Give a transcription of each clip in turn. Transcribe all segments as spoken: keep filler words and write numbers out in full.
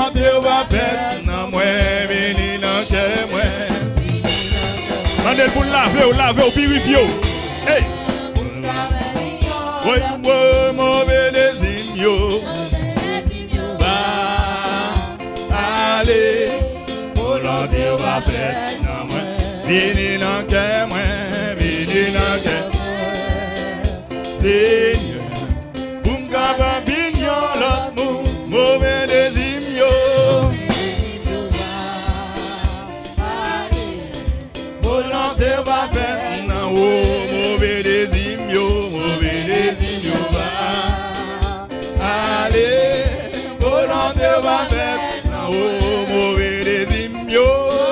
volonté va faire dans moi, vini dans cœur moi. Mandel pour laver, laver, purifier. Hey. Oui, oui, mauvais désir. Va aller, volonté va faire dans moi, vini dans cœur moi, vini dans cœur. Seigneur, pour m'capable vignon l'autre mou, mauvais désir yo. Volonté va faire non mauvais désir yo, mauvais désir yo va aller. Volonté va faire non mauvais désir yo.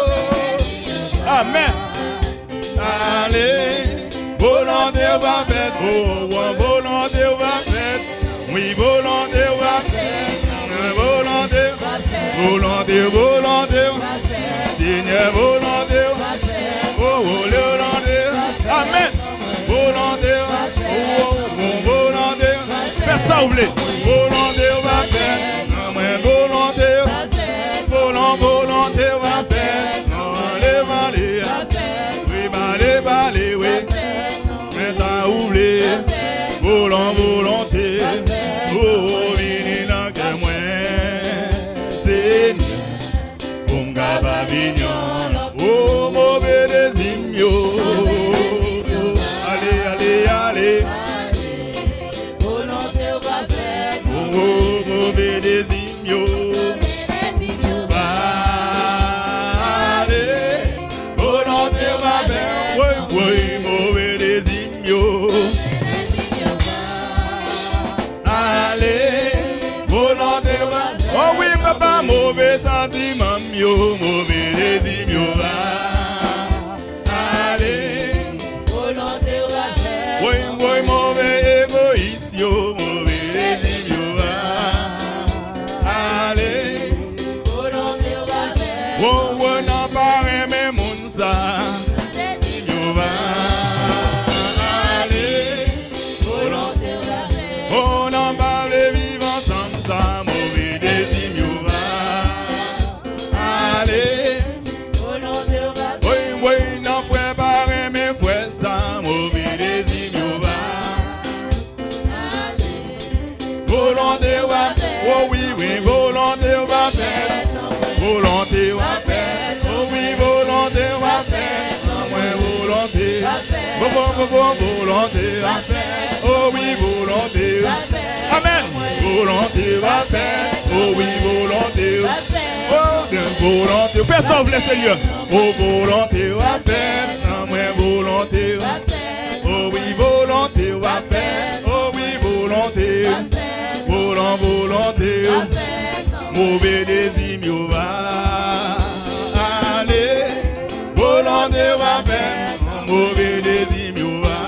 Amen. Allez. Volonté va faire, oh, volonté va faire, oui, volonté va faire, volonté, volonté, volonté, Seigneur, volonté, oh, volonté, amen, volonté, oh, volonté, faites ça, vous voulez, volonté va faire, amen, volonté, volonté, volonté va faire, allez, allez, oui, allez, allez, oui. Ça ouvre, volant, volonté, oh, vini dans que moi, Seigneur, pour m'gaba vignon, oh, mauvais désir, allez, allez, allez, volonté va faire, oh, mauvais désir, allez, volonté va faire, oui, oui, mauvais désir. Allez, volonté va. Oh oui, papa, mauvais sentiment, yo, mauvais désir, yo va. Allez, volonté va. Oui, oui, mauvais égoïste, yo, mauvais désir, yo va. Allez, volonté va. Oh, oui, non, pas aimer mon ça, yo va. Oh oui, oui, volonté va faire, volonté va faire, oh oui, volonté va faire, non, moi, volonté, bon, bon, bon, volonté va faire, oh oui, volonté, amen, volonté va faire, oh oui, volonté, oh bien, volonté, personne vous laisse Seigneur, oh volonté va faire, non, moi, volonté, oh oui, volonté va faire, oh oui, volonté. Volant, volonté, mauvais désir, yo va. Allez, volonté va faire, mauvais désir, yo va.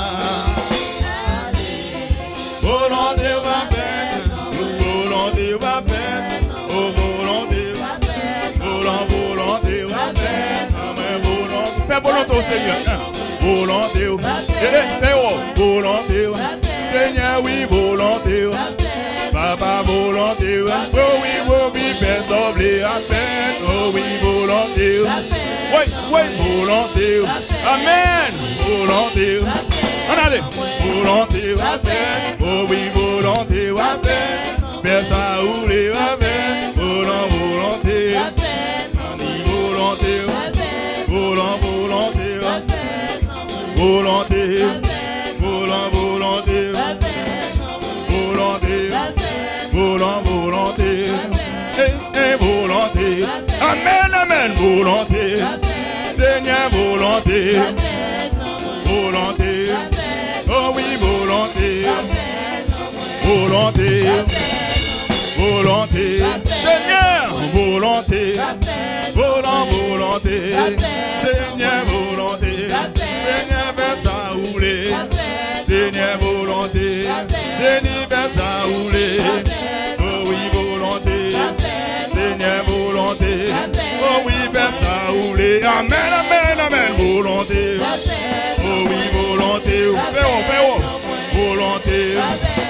Volonté va faire, volonté va faire, oh volonté, volant, volonté va faire, volonté. Fais volonté au Seigneur, volonté, eh, fais oh, volonté, Seigneur, oui, volonté. Papa volonté, oh oui, oh oui, fais sauver à peine, oh oui, volonté, oui, oui, volonté, amen, volonté, en allez, volonté, oh oui, volonté, fais ça ou les amen, volant, volonté, volonté, volant, volonté, volonté, volant, volonté, volonté. Volant, volonté, et, et volonté, amen, amen, volonté, Seigneur, volonté, volonté, oh oui, volonté, volonté, volonté, Seigneur, volonté, volant, volonté, Seigneur, volonté, Seigneur, fais ça rouler, Seigneur, volonté, Seigneur, fais ça rouler. Oh oui, volonté, Seigneur, volonté, oh oui, fais ça rouler, amen, amen, amen, volonté, oh oui, volonté, fais-on, fais-on, volonté,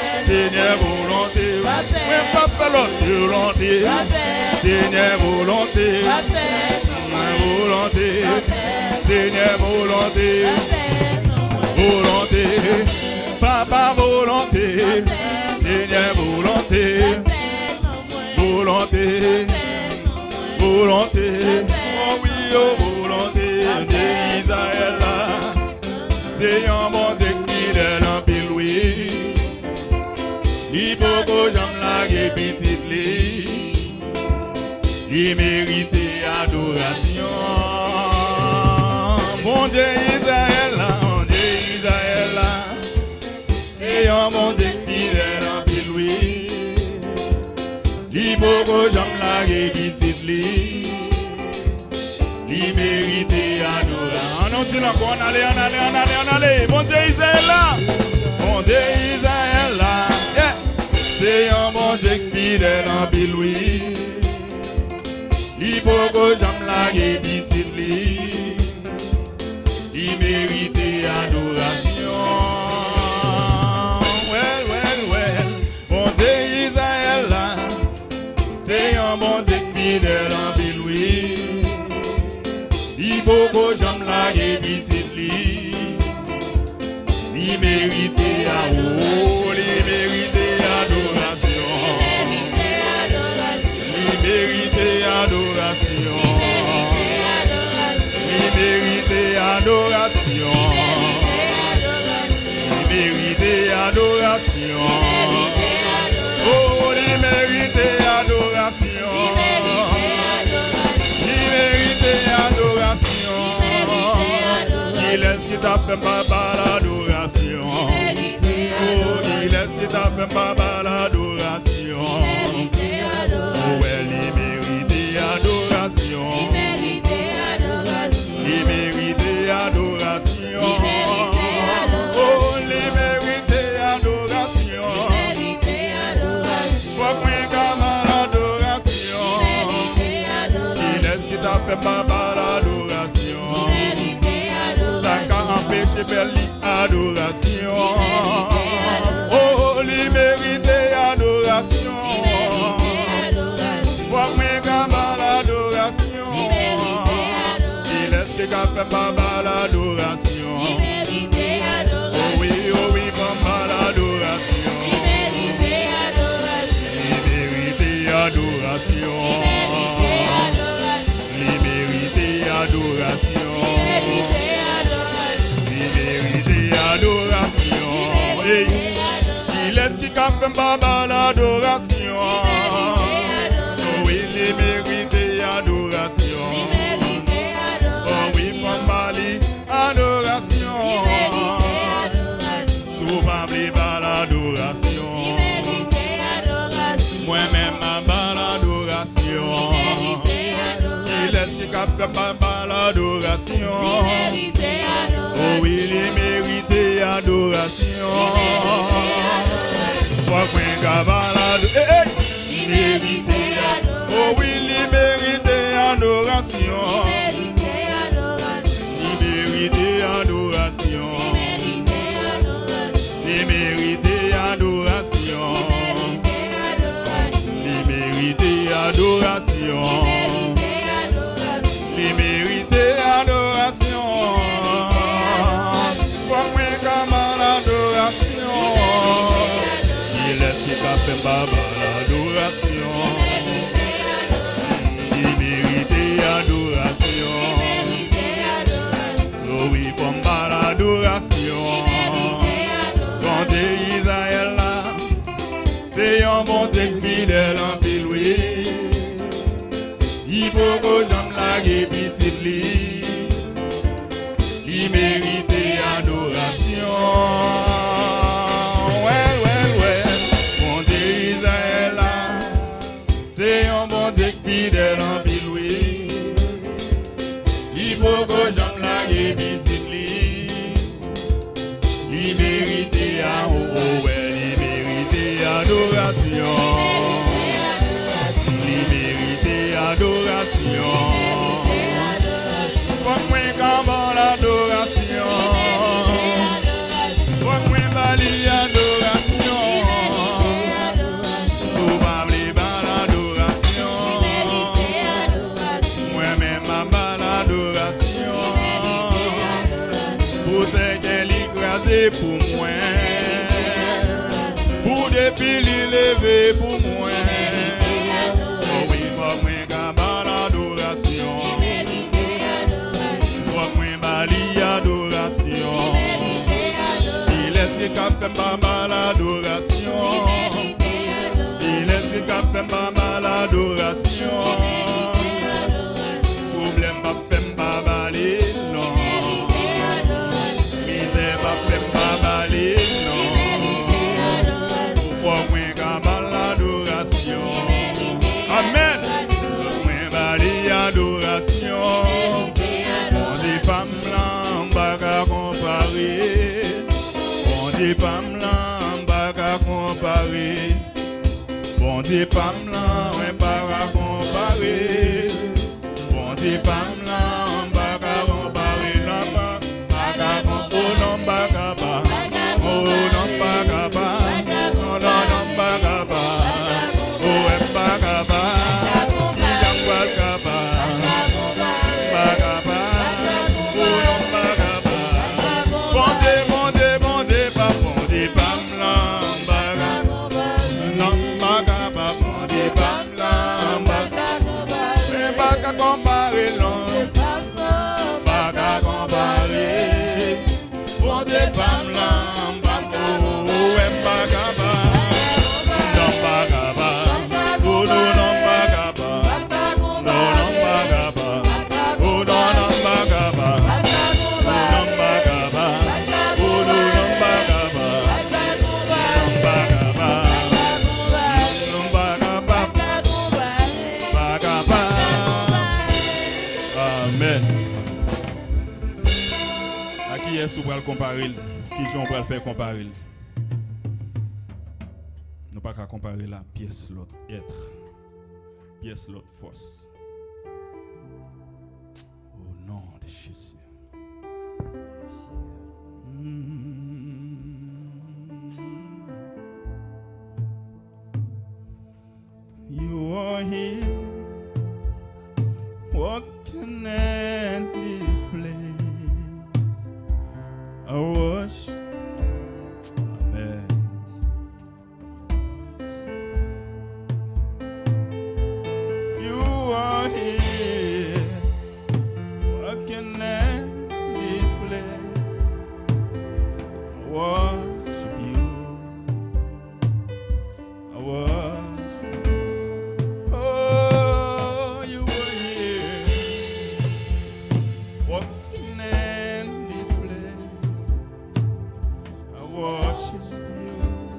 Seigneur volonté, moi pas faire l'autre volonté, Seigneur volonté, volonté, Seigneur volonté, volonté, Papa volonté, Seigneur volonté, volonté, volonté, oh oui, oh volonté d'Israël là, c'est un bon Dieu qui est dans le oui. Il faut que j'aime la petite lit, il mérite adoration. Mon Dieu Israël là, mon Dieu Israël là, et un mon Dieu qui est dans le oui. Il faut que j'aime la petite lit, il mérite adoration. On dit encore, on allait, on allait, on allait, on allait. Mon Dieu Israël là, mon Dieu Israël là, yeah. C'est un bon Dieu qui est dans le oui. Il faut que j'aime la petite lit, il mérite adoration. Well, well, well, mon Dieu Israël là, c'est un bon Dieu qui est dans le oui. Il faut que j'aime la petite lit, il mérite adoration. Il mérite adoration. Il mérite adoration. Il mérite adoration. Il mérite adoration. Oh, il mérite adoration. Il mérite adoration. Il est ce qui t'a fait ma l'adoration. Oh, il est ce qui t'a fait ma l'adoration. Oh, elle il mérite adoration. Il mérite adoration. Oh, il mérite adoration. Faut qu'on comme l'adoration. Il est ce qui t'a fait ma l'adoration. Ça qu'a empêché Berli adoration. Oh, il mérite adoration. Pour moi, comme l'adoration. Il est ce qui a fait ma l'adoration. Oh oui, oh oui, pour ma l'adoration. Il mérite adoration. Il mérite adoration. Il mérite adoration. Il est ce qui a fait ma l'adoration. Oh oui, il mérite adoration. Oh oui, pour Mali, adoration. Souvent, pas l'adoration. Moi-même, ma l'adoration. Il est ce qui a fait ma l'adoration. Oh oui, il mérite adoration. Pour moi, adoration. Il mérite adoration. Oh oui, il mérite adoration. Il mérite adoration. Il mérite adoration. Il mérite adoration. Il mérite adoration. Pour moi, comme l'adoration. Il est ce qui t'a fait ma l'adoration. Il mérite adoration. Oh oui, pour ma l'adoration. Quand Dieu Israël là, c'est un bon Dieu fidèle en pile, oui. Il faut que j'aime la petite lit. Il mérite adoration. Ouais, ouais, ouais. Mon Dieu Israël là, c'est un bon Dieu fidèle en pile, oui. Il faut que j'aime la petite lit. Il mérite adoration. Oh, ouais, il mérite adoration. Il mérite adoration. Pour moi, comme l'adoration. Pour moi, bali adoration. levé pour moi. Pour défi levé pour moi. Oh oui, moi moi gaba l'adoration. Moi moi bali adoration. Il est ce qu'a fait pas l'adoration. Il est ce qu'a fait pas l'adoration. Problème pas fait pas bali non. Misère pas fait pas bali non. Pour moi gaba l'adoration. Amen. Moi bali adoration. On dit pas m'lan baga comparer. On dit pas m'lan baga comparer. On dit pas m'lan ouais baga comparer. On dit pas m'lan baga comparer. Non baga comparer. Non baga pas. Oh non baga pas. Non non baga pas. Oh ouais baga pas. Il y a baga pas. Baga pas. Oh non baga pas. Bon Dieu, bon Dieu, bon Dieu, pas bon Dieu, pas m'lan baga. Non baga pas, bon Dieu, pas m'lan baga. Mais baga comparer non. Baga comparer. Bon Dieu, pas m'lan baga. Oh ouais baga pas. Non baga pas. Oh non non baga pas. Non non baga pas. Oh non non baga pas. Non baga pas. Oh non non baga pas. Non baga pas. Non baga pas. Baga pas. Amen. À qui est-ce qu'on va le comparer? Qui j'en va le faire comparer? Nous pas qu'à comparer la pièce l'autre être, pièce l'autre force. Au nom de Jésus. You are here, walking in this place. I worship. Amen. You are here, walking in this place. I worship you. I worship you. Oh, you are here, walking in this place. I worship you.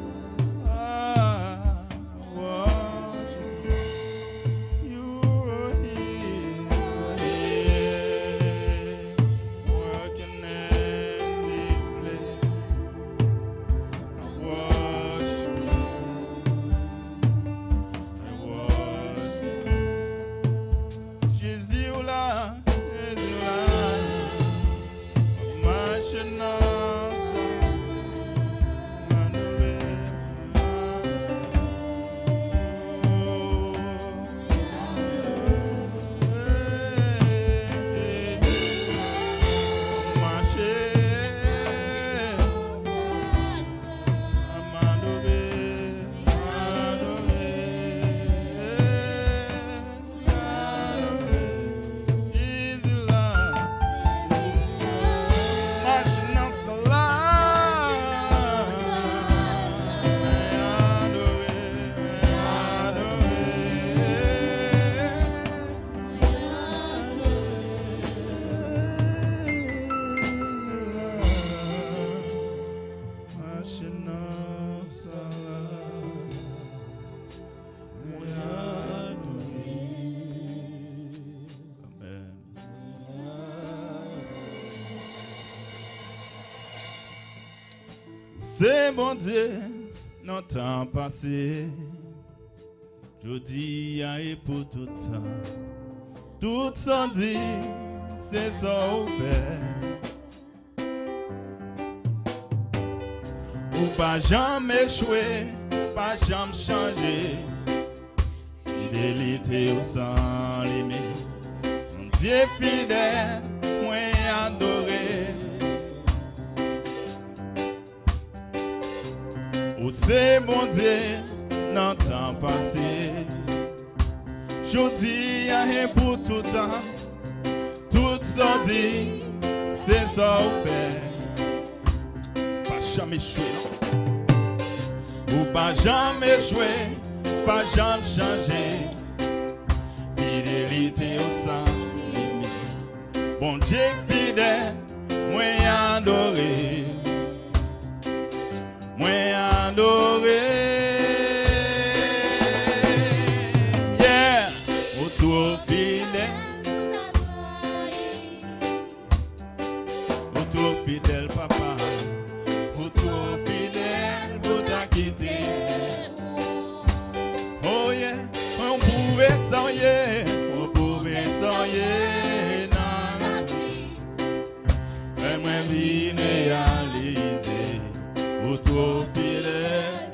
Ah, I worship you. You are here, here, working in this place. I worship you. I worship you. Jésus là, Jésus là, ma chenance, ma nouvelle. Oh, Jésus, ma chérie, ma nouvelle, ma nouvelle, ma nouvelle. Jésus là, ma chenance là, c'est bon Dieu, non temps passé. Je dis et pour tout temps. Tout sans dit, c'est ça au fait. Ou pas jamais échoué, pas jamais changé. Fidélité au sans limite. Mon Dieu fidèle, moi adoré. c'est mon Dieu dans le temps passé. Je dis à pour tout temps, tout ça dit, c'est ça au fait. Pas jamais échoué, non? Ou pas jamais échoué, pas jamais changé. Fidélité au sang limite. Bon Dieu fidèle, moi adoré. Moi adoré. Yeah, ou trop fidèle. Ou trop fidèle, papa. Ou trop fidèle, pour t'a quitté. Oh yeah, on pouvait s'ennuyer, on pouvait s'ennuyer dans la vie. Et moi, vie réalisée, ou trop fidèle,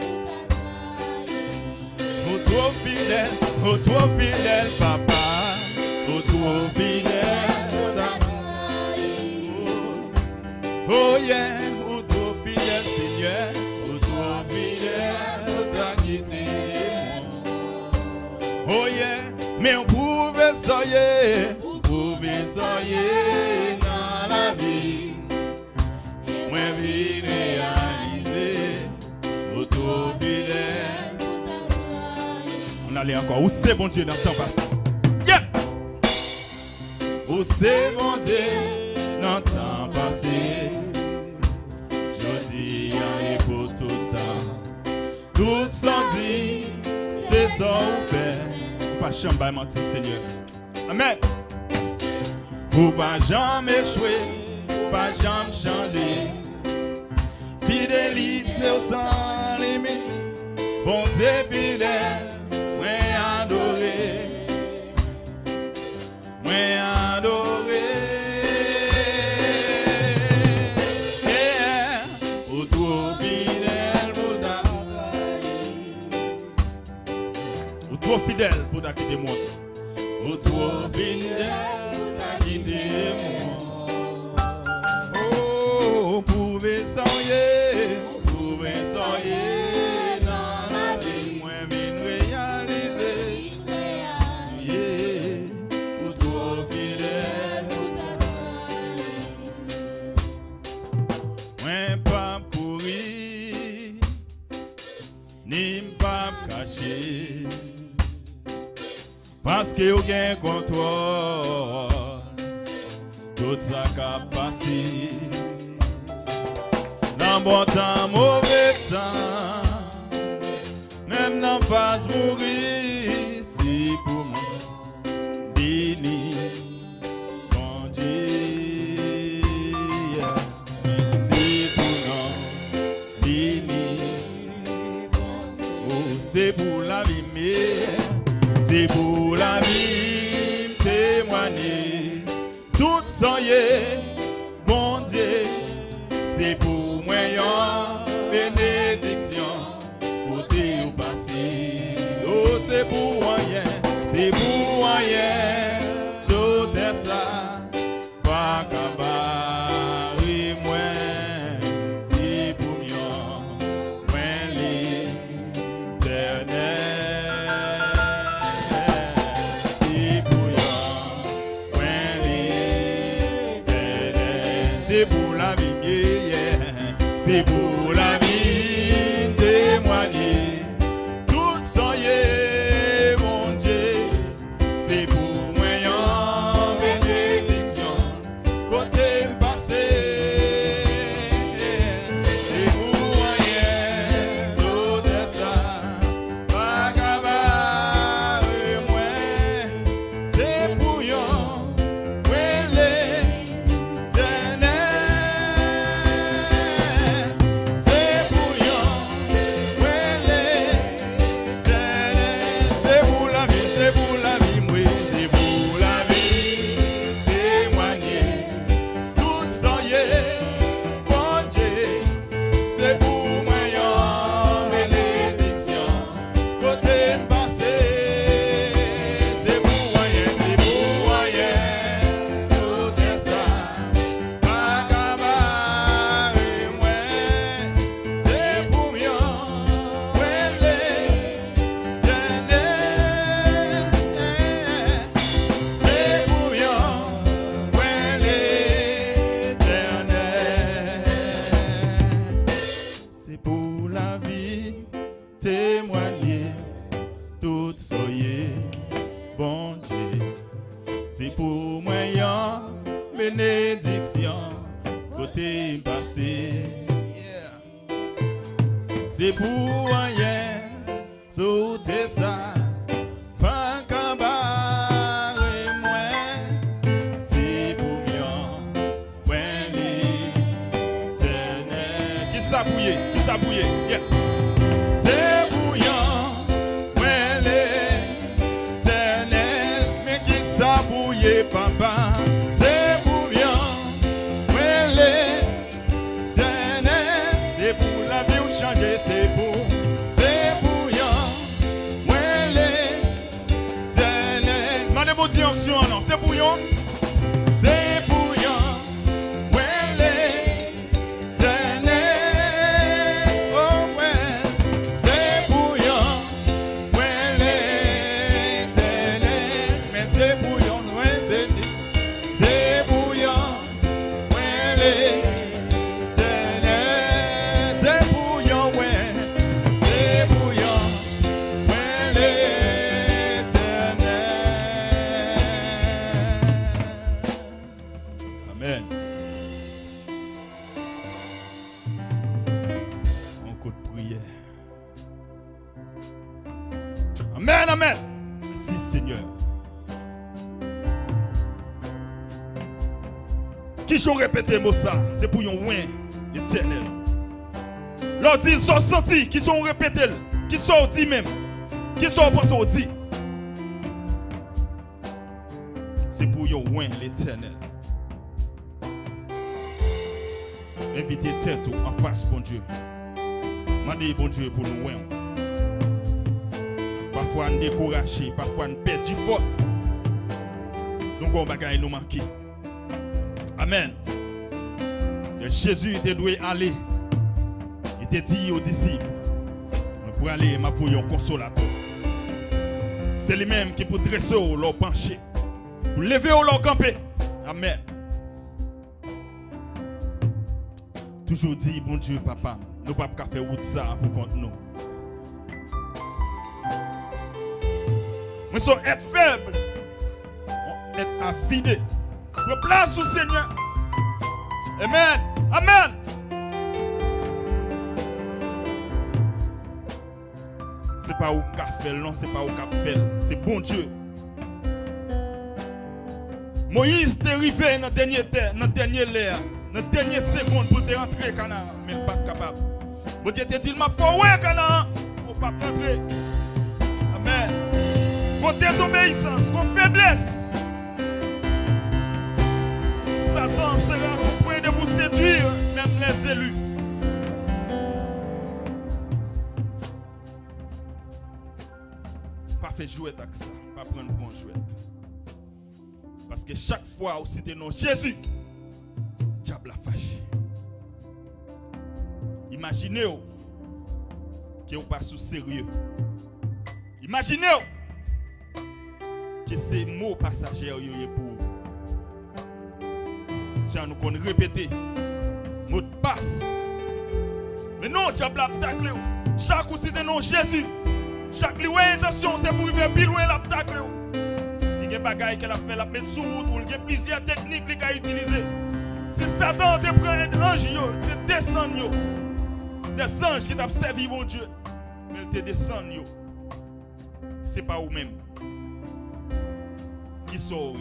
ou trop fidèle, ou trop fidèle, papa, ou trop fidèle, pour ta vie. Oh yeah, ou trop fidèle, Seigneur, ou trop fidèle, pour ta quitté. Oh yeah, mais on pouvait soyer, on pouvait soyer dans la vie. Moi, vie réalisée, autour fidèle. On allait encore. Où c'est bon Dieu dans le temps passé? Yeah! Où c'est bon Dieu dans le temps passé? Je dis à pour tout le temps. Tout s'en dit, c'est ça on fait. Pas jamais mentir, Seigneur. Amen. Pour pas jamais échouer, pas jamais changer. Fidélité au sans limite. Bon Dieu fidèle, moi adoré. Moi adoré. Yeah. Ou trop fidèle pour ta Ou trop fidèle pour ta quitter moi. Ou trop fidèle pour ta quitter moi. Oh, on pouvait s'ennuyer, on pouvait s'ennuyer dans la vie. Moi, vine réaliser. Yeah, ou trop fidèle pour ta vie. Moi, pas pourri, ni pas caché. Parce que vous avez contrôle, tout ça qu'a passé. Dans bon temps, mauvais temps, même dans phase mourir, si pour moi, béni, bon Dieu, si pour nous, béni, oh, c'est pour la vie, mais c'est pour la vie, témoigner, tout soyez, bon Dieu, c'est pour moi une bénédiction, pour te au passé, oh c'est pour rien, c'est pour rien, sur terre ça, pas cabaret moi, c'est pour moi, moi l'éternel. C'est pour la vie, yeah. C'est pour la vie, témoigner. Tout soyez, mon Dieu. C'est pour moi, une bénédiction. bon Dieu. C'est pour moi une bénédiction côté passé. C'est pour rien sauter ça. Pas qu'un bar et moi. C'est pour bien. Ouais, l'éternel. Qui s'abouille? Qui s'abouille? Yeah. C'est bouillant. Ouais, l'éternel. Mais qui s'abouille, papa? C'est bouillant. Ouais, l'éternel. C'est pour la vie ou changer. C'est pour. Non, c'est bouillon, c'est bouillon, ouais, l'éternel, oh ouais, c'est bouillon, ouais, l'éternel, mais c'est bouillon, ouais, c'est, c'est bouillon, ouais, l'éternel, c'est bouillon, ouais, c'est bouillon, ouais, l'éternel. Amen. Encore de prière. Amen, amen. Merci Seigneur. Qui j'ont répété mot ça, c'est pour yon ouin éternel. L'on dit, ils sont sentis, qui sont répétés, qui sont dit même, qui sont pensés au dit. C'est pour yon ouin l'éternel. Invitez tête en face, bon Dieu. Mandez bon Dieu pour nous. Parfois on découragé, parfois on perd du force. Donc on va nous manquer. Amen. Et Jésus était doué aller. Il était dit aux disciples, pour aller m'avouer un consolateur. C'est lui-même qui pour dresser ou leur pencher, pour lever ou leur camper. Amen. Toujours dit, bon Dieu, papa, nous ne pouvons pas faire route ça pour contre nous. Nous sommes être faibles, être affinés. Nous place au Seigneur. Amen. Amen. Ce n'est pas au café, non, ce n'est pas au café, c'est bon Dieu. Moïse est arrivé dans le dernier terre, dans le dernier l'air. Dans la dernière seconde pour te rentrer, Canaan, mais il n'est pas capable. Bon Dieu te dit, il m'a fait ouais, Canaan, pour ne pas rentrer. Amen. Pour désobéissance, pour faiblesse, Satan sera au point de vous séduire, même les élus. Pas faire jouer avec ça, pas prendre bon jouet. Parce que chaque fois où c'était non Jésus, diable a fâché. Imaginez-vous que vous pas sous sérieux. Imaginez-vous que ces mots passagers pour vous. Jean nous connaît répéter mot de passe. Mais non, diable a taclé. Chaque fois c'était non Jésus. Chaque intention c'est pour arriver plus loin la taclé. Il y a des bagailles qu'elle a fait la mettre sous route ou il y a plusieurs techniques qu'elle a utilisées. Si Satan te prend un ange, te descend, des anges qui t'ont servi, mon Dieu, mais te descend, ce n'est pas vous-même qui sont.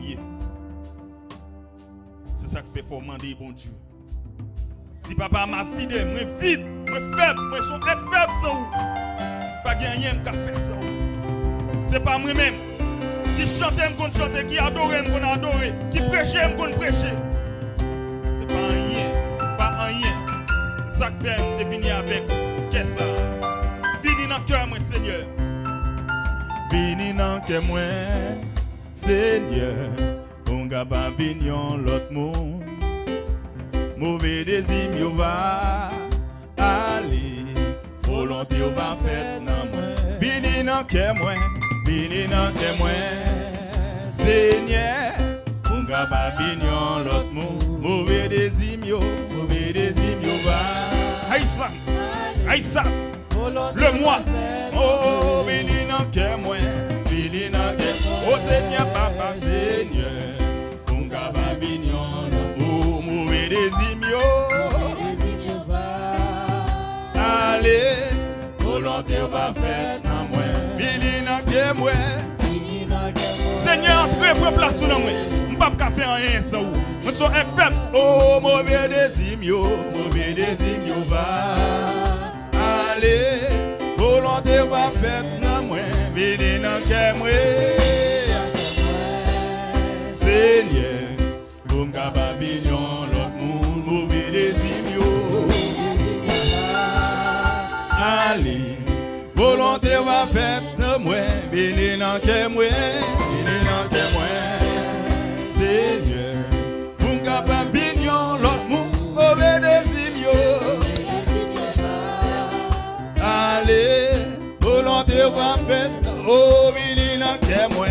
C'est ça qui fait faut demander, bon Dieu. Si papa m'a vidé, moi vide, moi faible, moi suis être faible sans vous, pas rien qui a fait ça. Ce n'est pas moi-même qui chante, qu'on chante, qui adore, qu'on adore, qui prêche, qu'on prêche. Pas rien, pas rien. Ça fait de venir avec qu'est-ce ça? Vini dans le cœur, moi, Seigneur. Vini dans le cœur, moi, Seigneur. On va pas venir l'autre monde. Mauvais désir, il va aller. Volonté, on va faire dans moi. Vini dans le cœur, moi, vini dans le cœur, moi, Seigneur. On va pas venir l'autre monde. Mauvais désir, mauvais désir, va. Aïssa, Aïssa, le moi. Oh, béni dans le cœur, moi. Béni dans le cœur. Oh, frère, prends place sur moi. Je ne peux pas faire rien sans vous. Je suis F M. Oh, mauvais désir, yo, mauvais désir, yo, va. Allez, volonté va faire dans moi, venez dans le moi. Seigneur, pour me Babylon, l'autre monde, mauvais désir, yo. Allez, volonté va faire dans moi, venez dans le moi, venez dans le moi. Seigneur, pour me Babylon, l'autre monde, mauvais désir, yo. Allez, volonté va faire, oh, venez dans le moi.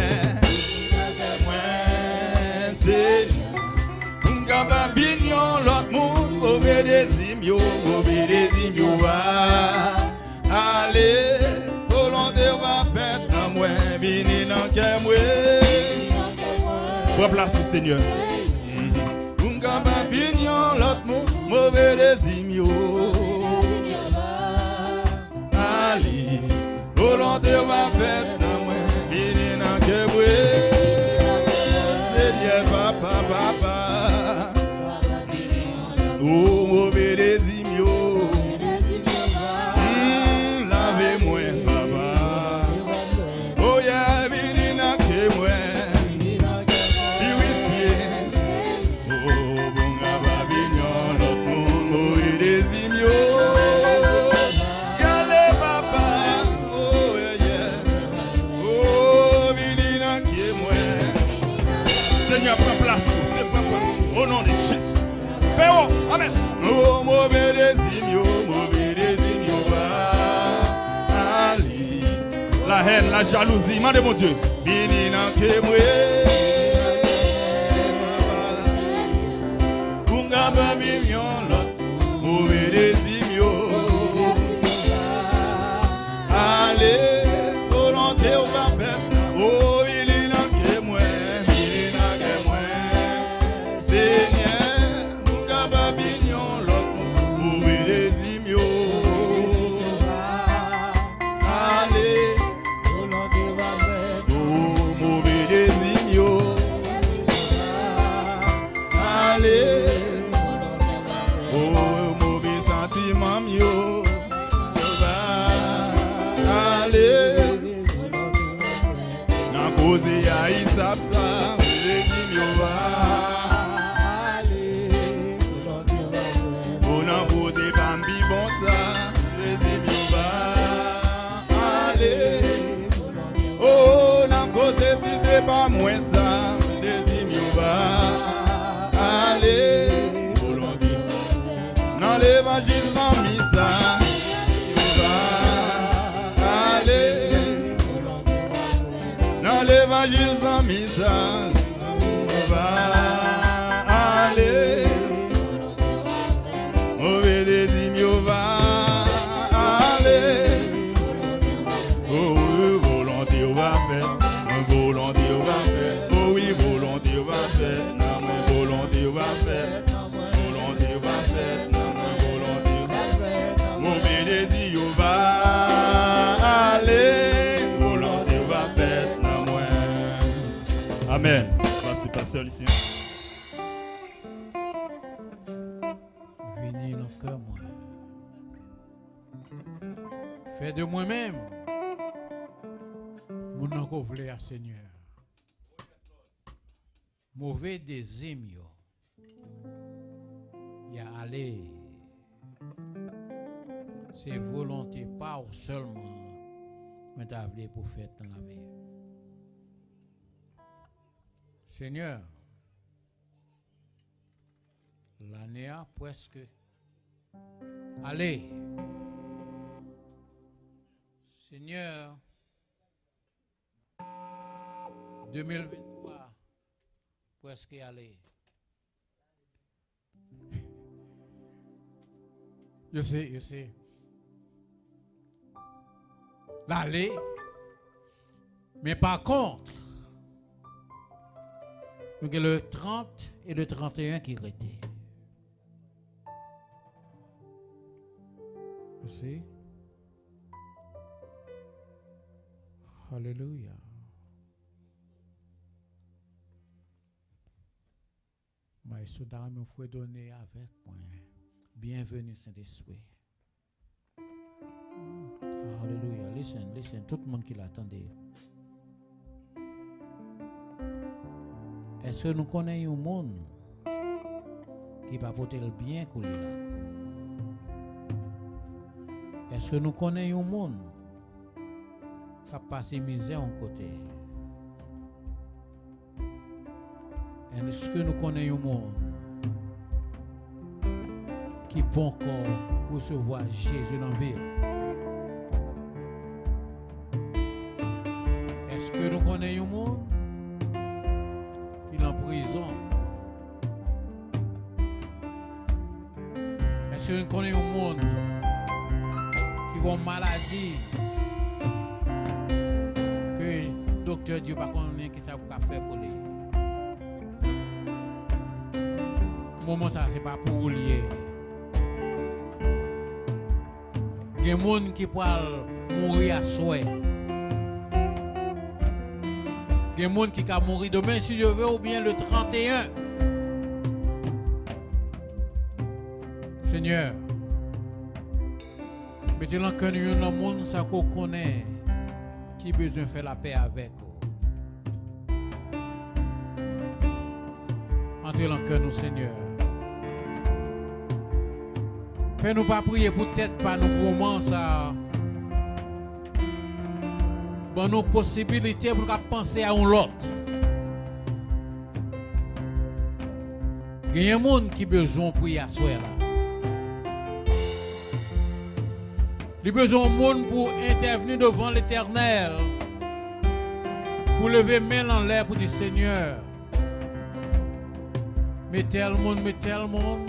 M'gaba bignon l'autre monde, mauvais désir, yo, mauvais désir, yo, va. Allez, volonté va faire dans moi, vini dans le moi. Prends place au Seigneur. M'gaba bignon l'autre monde, mauvais désir, yo. Allez, volonté va faire dans moi, vini dans le moi. Papa, papa, oh mauvais désir, yo, mm, lavez-moi, papa, oh yeah, vini na que moi, oh bon gaba bignon, l'autre monde, mauvais désir, yo, yale papa, oh yeah, oh vini na que moi. Seigneur, prends place, c'est pas au nom de Jésus. Père, amen. Oh, mauvais désir, yo, mauvais désir, yo, allez. La haine, la jalousie, mandez mon Dieu. Bini nan ke mwe. Kunga ba mignon lot, mauvais désir, yo. Allez, volonté au parfait. Oh, pas moins ça, désir mieux va. Allez, volonté. Dans l'évangile, sans mis ça. Allez, dans l'évangile, sans mis ça. Va. Allez, mauvais désir mieux va. Allez, oh, volonté, on va faire. Volonté on va faire, oh oui, volonté on va faire, non mais volonté on va faire, volonté on va faire, non mais volonté on va faire, mauvais désir on va aller, volonté on va faire, non moi. Amen. Merci pasteur ici. Venez dans le cœur moi. Fais de moi-même. Mon nom qu'on voulait à Seigneur. Mauvais désir, il y a aller. C'est volonté pas seulement, mais t'as voulu pour faire dans la vie. Seigneur, l'année a presque. Allez. Seigneur. deux mille vingt-trois, presque allé. Je sais, je sais. L'aller. Mais par contre, il y a le trente et le trente et un qui étaient. Je sais. Alléluia. Ouais, ce dame me faut donner avec moi. Bienvenue Saint-Esprit. Alléluia. Listen, listen, tout le monde qui l'attendait. Est-ce que nous connaissons un monde qui va porter le bien qu'on est là? Est-ce que nous connaissons un monde qui va passer misère en côté? Est-ce que nous connaissons un monde qui peut encore recevoir Jésus dans la ville? Est-ce que nous connaissons un monde qui est en prison? Est-ce que nous connaissons un monde qui a une maladie que le docteur Dieu ne connaît pas qui ça va faire pour lui? Moment ça c'est pas pour lier. Il y a des gens qui peuvent mourir à souhait. Il y a des gens qui peuvent mourir demain si je veux ou bien le trente et un. Seigneur, mettez dans le cœur de nos monde ça qu'on connaît qui a besoin de faire la paix avec vous. Entrez dans le cœur de nous, Seigneur. Fais-nous pas prier pour tête, pas nous commencer à bon, nos possibilités pour penser à un autre. Il y a des gens qui ont besoin de prier à soi. Il y a besoin de monde pour intervenir devant l'Éternel, pour lever main en l'air pour dire Seigneur, mais tel monde, mais tel monde.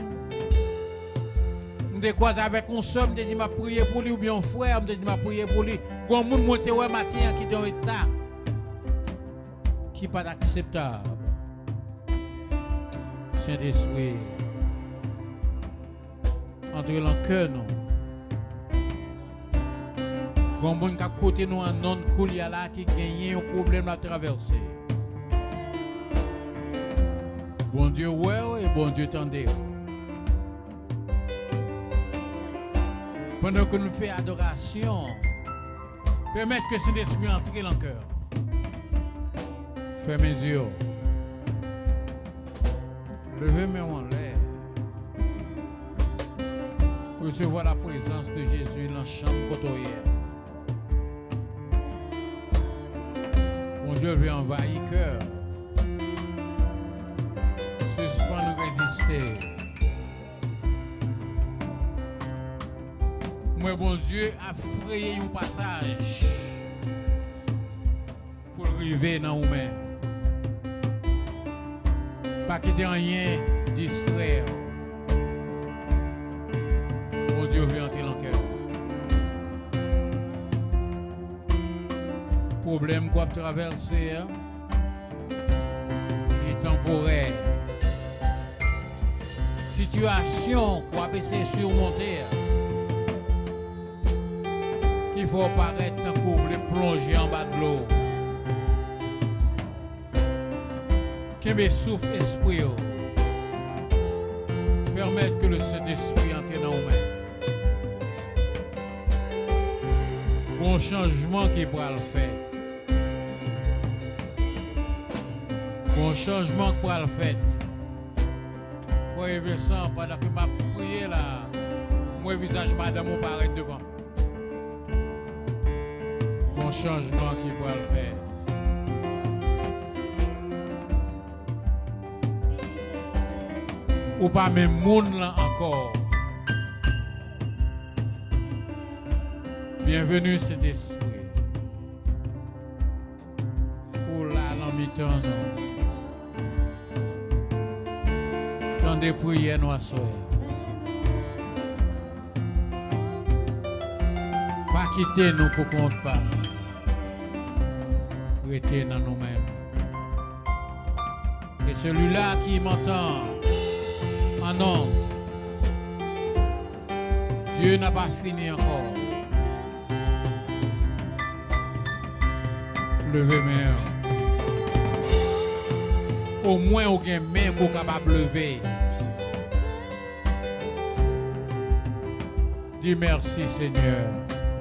Je crois avec un somme, je dis ma prière pour lui ou bien un frère, je dis ma prière pour lui. Quand moun monte ouais matin qui dans état qui pas acceptable. Saint-Esprit, entrez dans le cœur nous. Quand moun qui côté nous en non coulia là qui gagne un problème à traverser. Bon Dieu ouais et bon Dieu tendez. Pendant que nous faisons adoration, permettez que cet esprit entre dans le cœur. Fermez les yeux. Levez mes mains en l'air. Recevoir la présence de Jésus dans la chambre côtoyère. Mon Dieu veut envahir le cœur. Suspend nous résister. Moi, bon Dieu, a frayé un passage pour arriver dans vous-même. Pas quitter rien, distraire. Bon Dieu, veut entrer dans le cœur. Problème qu'on a traversé est temporaire. Situation qu'on a essayé de surmonter. Il faut paraître tant qu'on voulait plonger en bas de l'eau. Qu'il me souffle esprit. Permettre que le Saint-Esprit entre dans nous-mêmes. Bon changement qui pourra le faire. Bon changement qui pourra le faire. Frère Vincent, pendant que ma prière là, mon visage madame mon paraît devant. Bon changement qui pourra le faire. Ou pas même monde là encore. Bienvenue cet esprit. Pour là l'en temps de prière nous assoir. Pas quitter nous pour qu'on ne parle. Restez dans nous-mêmes. Et celui-là qui m'entend en honte, Dieu n'a pas fini encore. Levez mes mains. Au moins, aucun main pour capable lever. Dis merci, Seigneur.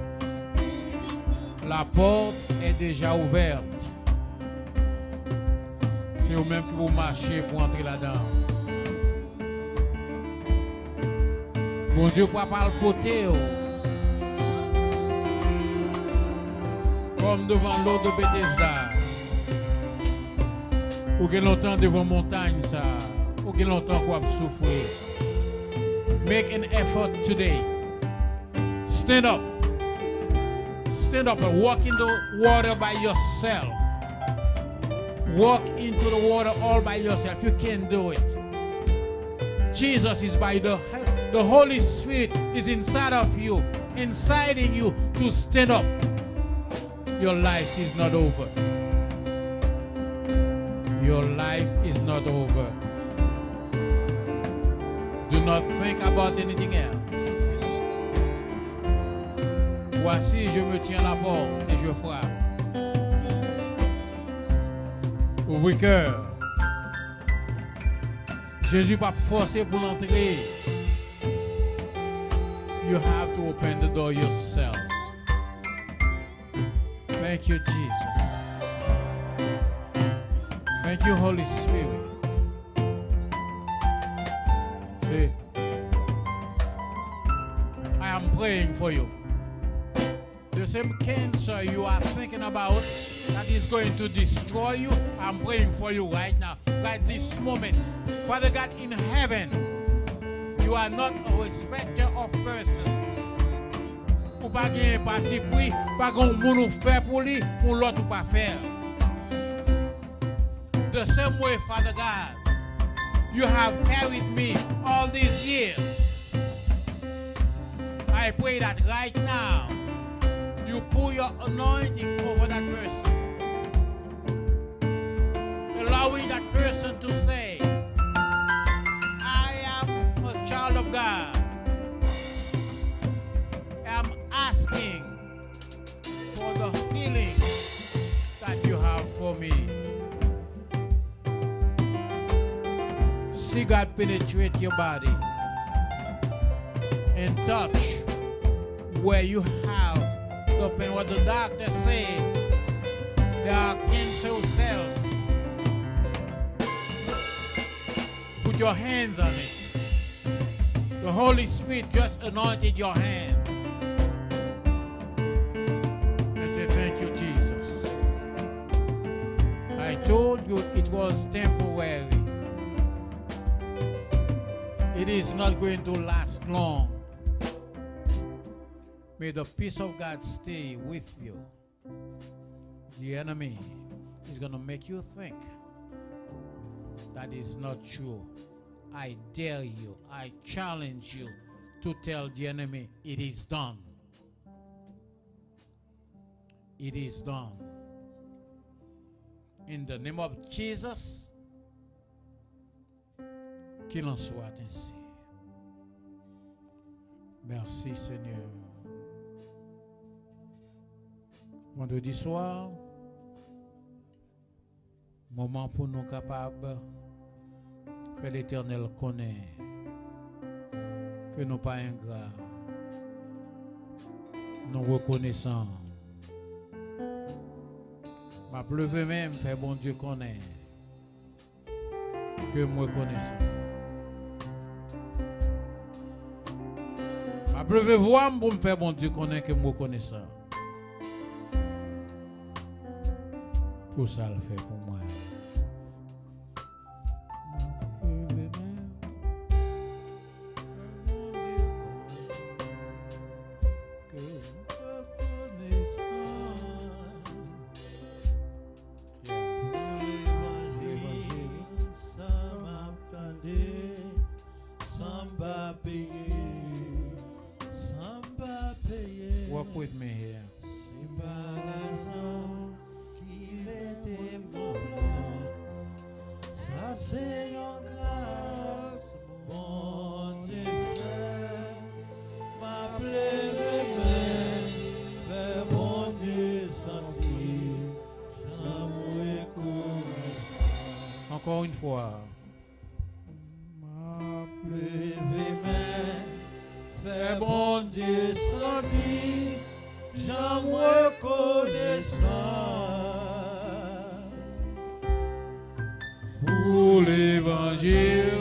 La porte est déjà ouverte. C'est vous-même qui vous marchez pour entrer là-dedans. Bon Dieu, pour pas le côté. Comme devant l'eau de Bethesda. Ou que longtemps devant montagne ça. Ou que longtemps pour souffrir. Make an effort today. Stand up. Stand up and walk in the water by yourself. Walk into the water all by yourself. You can do it. Jesus is by the the Holy Spirit is inside of you, inciting you to stand up. Your life is not over. Your life is not over. Do not think about anything else. Voici, je me tiens à la porte et je frappe. Ouvrez cœur. Jésus va forcer pour l'entrer. You have to open the door yourself. Thank you, Jesus. Thank you, Holy Spirit. See, I am praying for you. The same cancer you are thinking about that is going to destroy you, I'm praying for you right now, right this moment. Father God in heaven, you are not a respecter of person. Ou pas gagner parti pris, pas qu'on moun faire pour lui, ou l'autre pas faire. The same way, Father God, you have carried me all these years. I pray that right now, you pour your anointing over that person. Allowing that person to say, I am a child of God. I'm asking for the healing that you have for me. See God penetrate your body and touch where you have the pain. What the doctor said, there are cancer cells. Put your hands on it. The Holy Spirit just anointed your hand. I say, thank you, Jesus. I told you it was temporary. It is not going to last long. May the peace of God stay with you. The enemy is going to make you think that is not true. I dare you, I challenge you to tell the enemy it is done. It is done. In the name of Jesus, qu'il en soit ainsi. Merci Seigneur. Vendredi soir, moment pour nous capables que l'Éternel connaît, que nous pas ingrats, nous reconnaissons. Ma pleuve même fait bon Dieu connaît, que moi connaissons. Ma pleuve voix pour me faire bon Dieu connaît, que moi connaissons. Pour ça le fait pour moi. Walk with me here. Encore une fois. Ma plevée main, fait bon Dieu senti, j'en reconnaissant Pour l'évangile.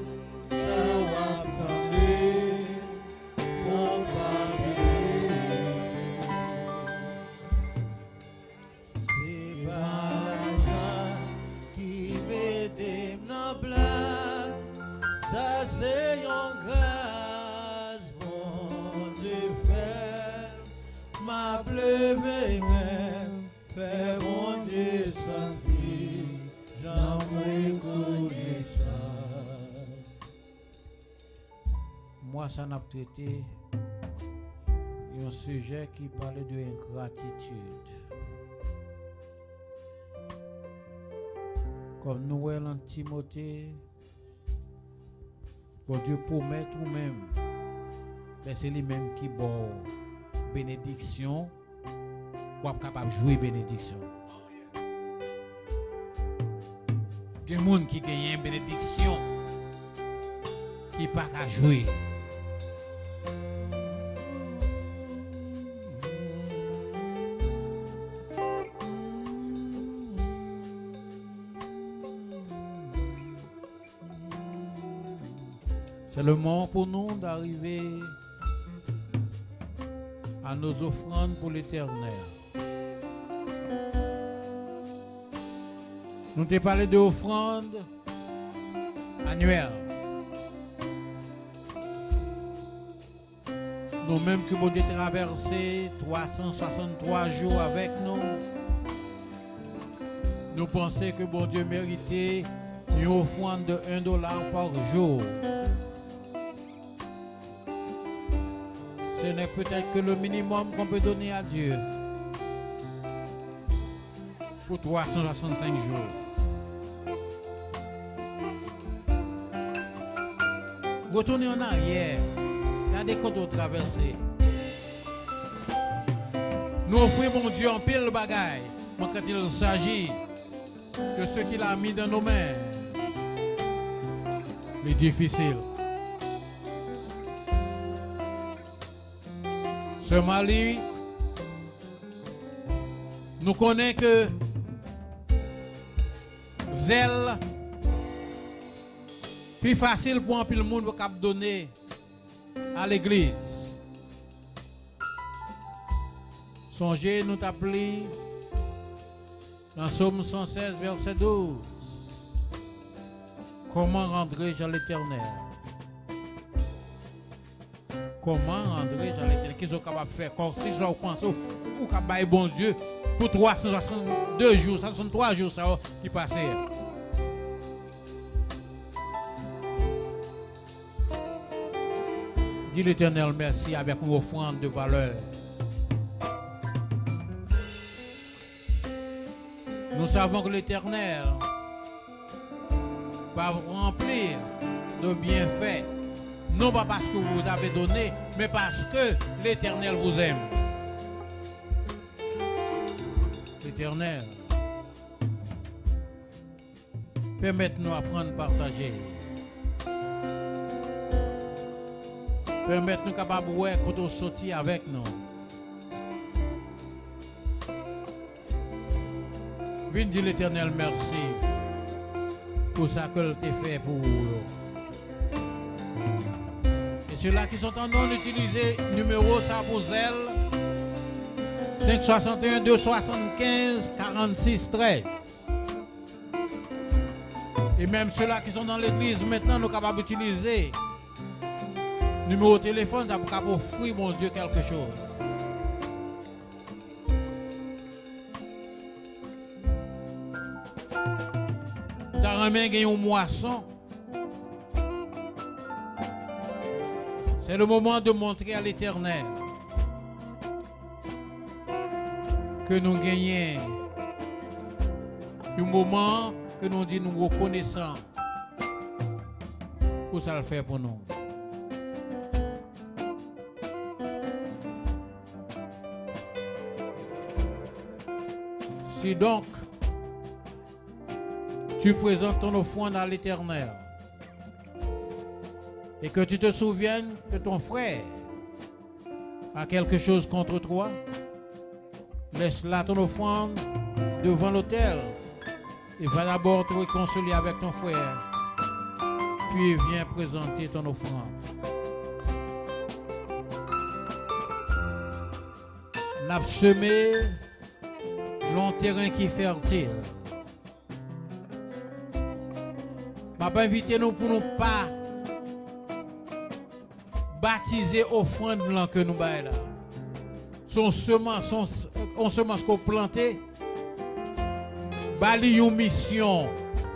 Moi, ça n'a traité un sujet qui parlait de ingratitude. Comme nous voyons en Timothée, bon Dieu promet tout même, mais c'est lui-même qui bon bénédiction, ou est capable de jouer bénédiction. Il y a des gens qui gagnent une bénédiction, qui ne pas qu'à jouer. C'est le moment pour nous d'arriver à nos offrandes pour l'Éternel. Nous t'ai parlé d'offrandes annuelles. Nous-mêmes qui avons traversé trois cent soixante-trois jours avec nous, nous pensons que bon Dieu méritait une offrande de un dollar par jour. Ce n'est peut-être que le minimum qu'on peut donner à Dieu pour trois cent soixante-cinq jours. Retournez en arrière, regardez quand on traverse. Nous offrons mon Dieu en pile bagaille, quand il s'agit de ce qu'il a mis dans nos mains, les difficiles. Ce Mali, nous connaissons que zèle, plus facile pour un peu le monde pour donner à l'église. Songez, nous t'appelons dans Somme cent seize, verset douze. Comment rendrai-je à l'Éternel? Comment rendrai-je à l'Éternel? Qu'est-ce qu'on est capable de faire? Si je pense au capable bon Dieu pour trois cent soixante-deux jours, soixante-trois jours ça qui passaient. Dis l'Éternel merci avec une offrande de valeur. Nous savons que l'Éternel va vous remplir de bienfaits. Non pas parce que vous avez donné, mais parce que l'Éternel vous aime. L'Éternel, permettez-nous d'apprendre à partager. Permettez-nous capables de voir quand on sortit avec nous. Viens dire l'Éternel merci pour ça que tu fait pour vous. Et ceux-là qui sont en non utilisé, numéro ça pour zèle, cinq soixante et un, deux soixante-quinze, quarante-six, treize. Et même ceux-là qui sont dans l'église maintenant, nous sommes capables d'utiliser numéro de téléphone, ça pour offrir, mon Dieu, quelque chose. Tu as gagné une moisson. C'est le moment de montrer à l'Éternel que nous gagnons un moment que nous disons nous reconnaissons pour ça le faire pour nous. Si donc tu présentes ton offrande à l'Éternel et que tu te souviennes que ton frère a quelque chose contre toi, laisse là ton offrande devant l'autel et va d'abord te réconcilier avec ton frère, puis viens présenter ton offrande. N'a semé long terrain qui est fertile. M'a pas invité nous pour nous pas baptiser offrande blanc que nous baillons là. Son semence, son on semence qu'on planté, bali une mission.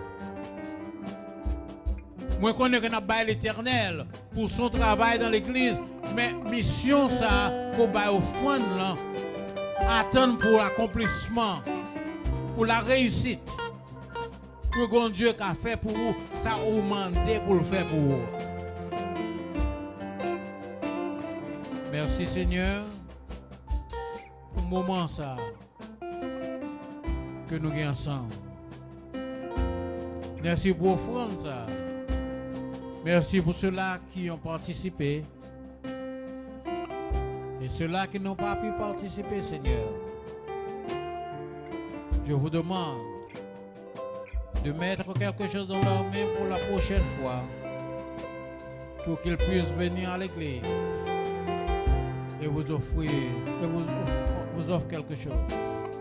Moi connais que n'a bail l'Éternel pour son travail dans l'église, mais mission ça qu'on baille offrande là, attendre pour l'accomplissement, pour la réussite. Pour que Dieu a fait pour vous, ça vous demandez pour le faire pour vous. Merci Seigneur pour le moment ça que nous avons ensemble. Merci pour l'offrande ça. Merci pour ceux-là qui ont participé et ceux-là qui n'ont pas pu participer, Seigneur. Je vous demande de mettre quelque chose dans leurs mains pour la prochaine fois, pour qu'ils puissent venir à l'église et vous offrir, et vous, vous offre quelque chose.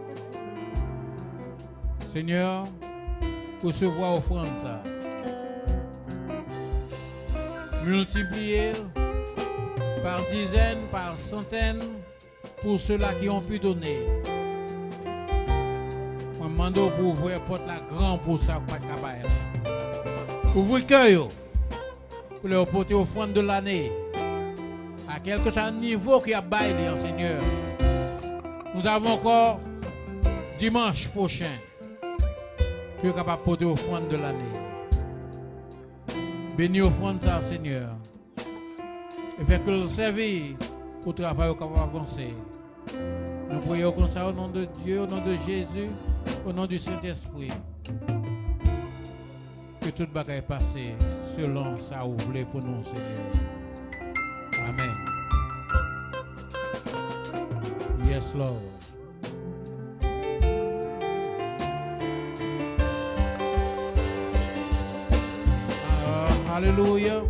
Seigneur, recevoir offrande ça. Multiplier par dizaines, par centaines, pour ceux-là qui ont pu donner. Je demande pour ouvrir porte la grande pour ça, pas de cabane. Ouvrez le cœur pour leur porter offrande de l'année. À quel que soit le niveau qui a baillé, Seigneur. Nous avons encore dimanche prochain pour être capable de porter offrande de l'année. Bénis offrande ça, Seigneur. Et fait que le servir pour travailler capable avancer. Nous prions comme ça au nom de Dieu, au nom de Jésus, au nom du Saint-Esprit. Que toute bagaille passe selon ça vous voulez pour nous, Seigneur. Amen. Yes, Lord. Uh, hallelujah.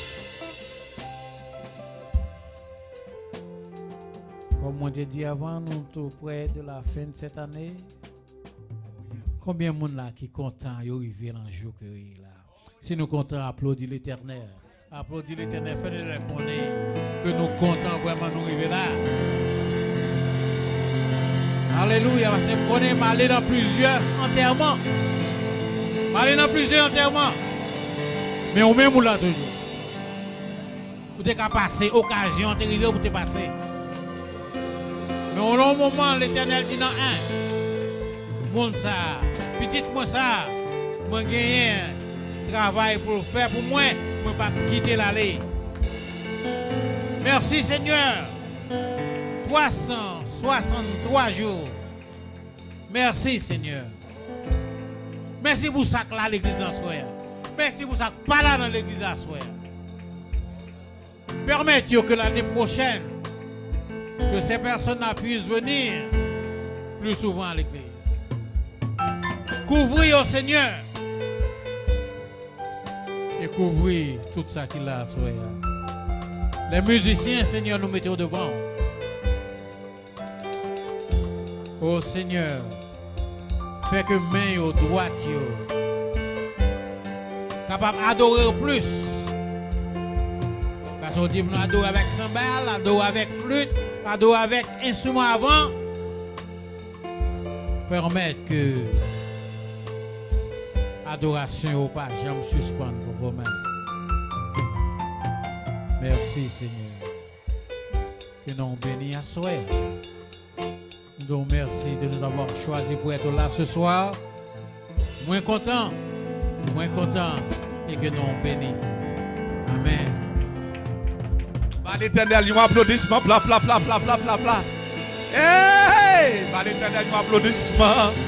Comme on t'a dit avant, nous sommes près de la fin de cette année. Combien de monde là qui est content d'arriver dans le jour que est là? Si nous comptons applaudir l'Éternel, applaudir l'Éternel, faites-le connaître que nous comptons vraiment nous arriver là. Alléluia, parce que nous connaissons aller dans plusieurs enterrements. Aller dans plusieurs enterrements. Mais on même là toujours. Vous êtes capable de passer, occasion, vous arriver, vous êtes passé. Mais au long moment, l'Éternel dit dans un, monde ça, petit moi ça, moi gagne travail pour le faire pour moi, je ne pas quitter l'allée. Merci Seigneur. trois cent soixante-trois jours. Merci Seigneur. Merci pour ça que là l'église en soir. Merci pour ça que pas là dans l'église en soir. Permettez que l'année prochaine, que ces personnes-là puissent venir plus souvent à l'église. Couvrir au Seigneur et couvrir tout ça qu'il a à soi. Les musiciens, Seigneur, nous mettons devant. Oh Seigneur, fais que main au droit, capable d'adorer plus. Parce qu'on dit nous adorer avec cymbales, adorer avec flûte, adorer avec instrument avant. Permettre que adoration au pas jamais suspendre pour vous-même. Merci Seigneur. Que nous bénis à soi. Nous merci de nous avoir choisi pour être là ce soir. Moins content, moins content et que nous bénis. Amen. Par l'Éternel, nous applaudissements, pla pla pla pla pla pla pla. Hey! Par l'Éternel, nous applaudissements.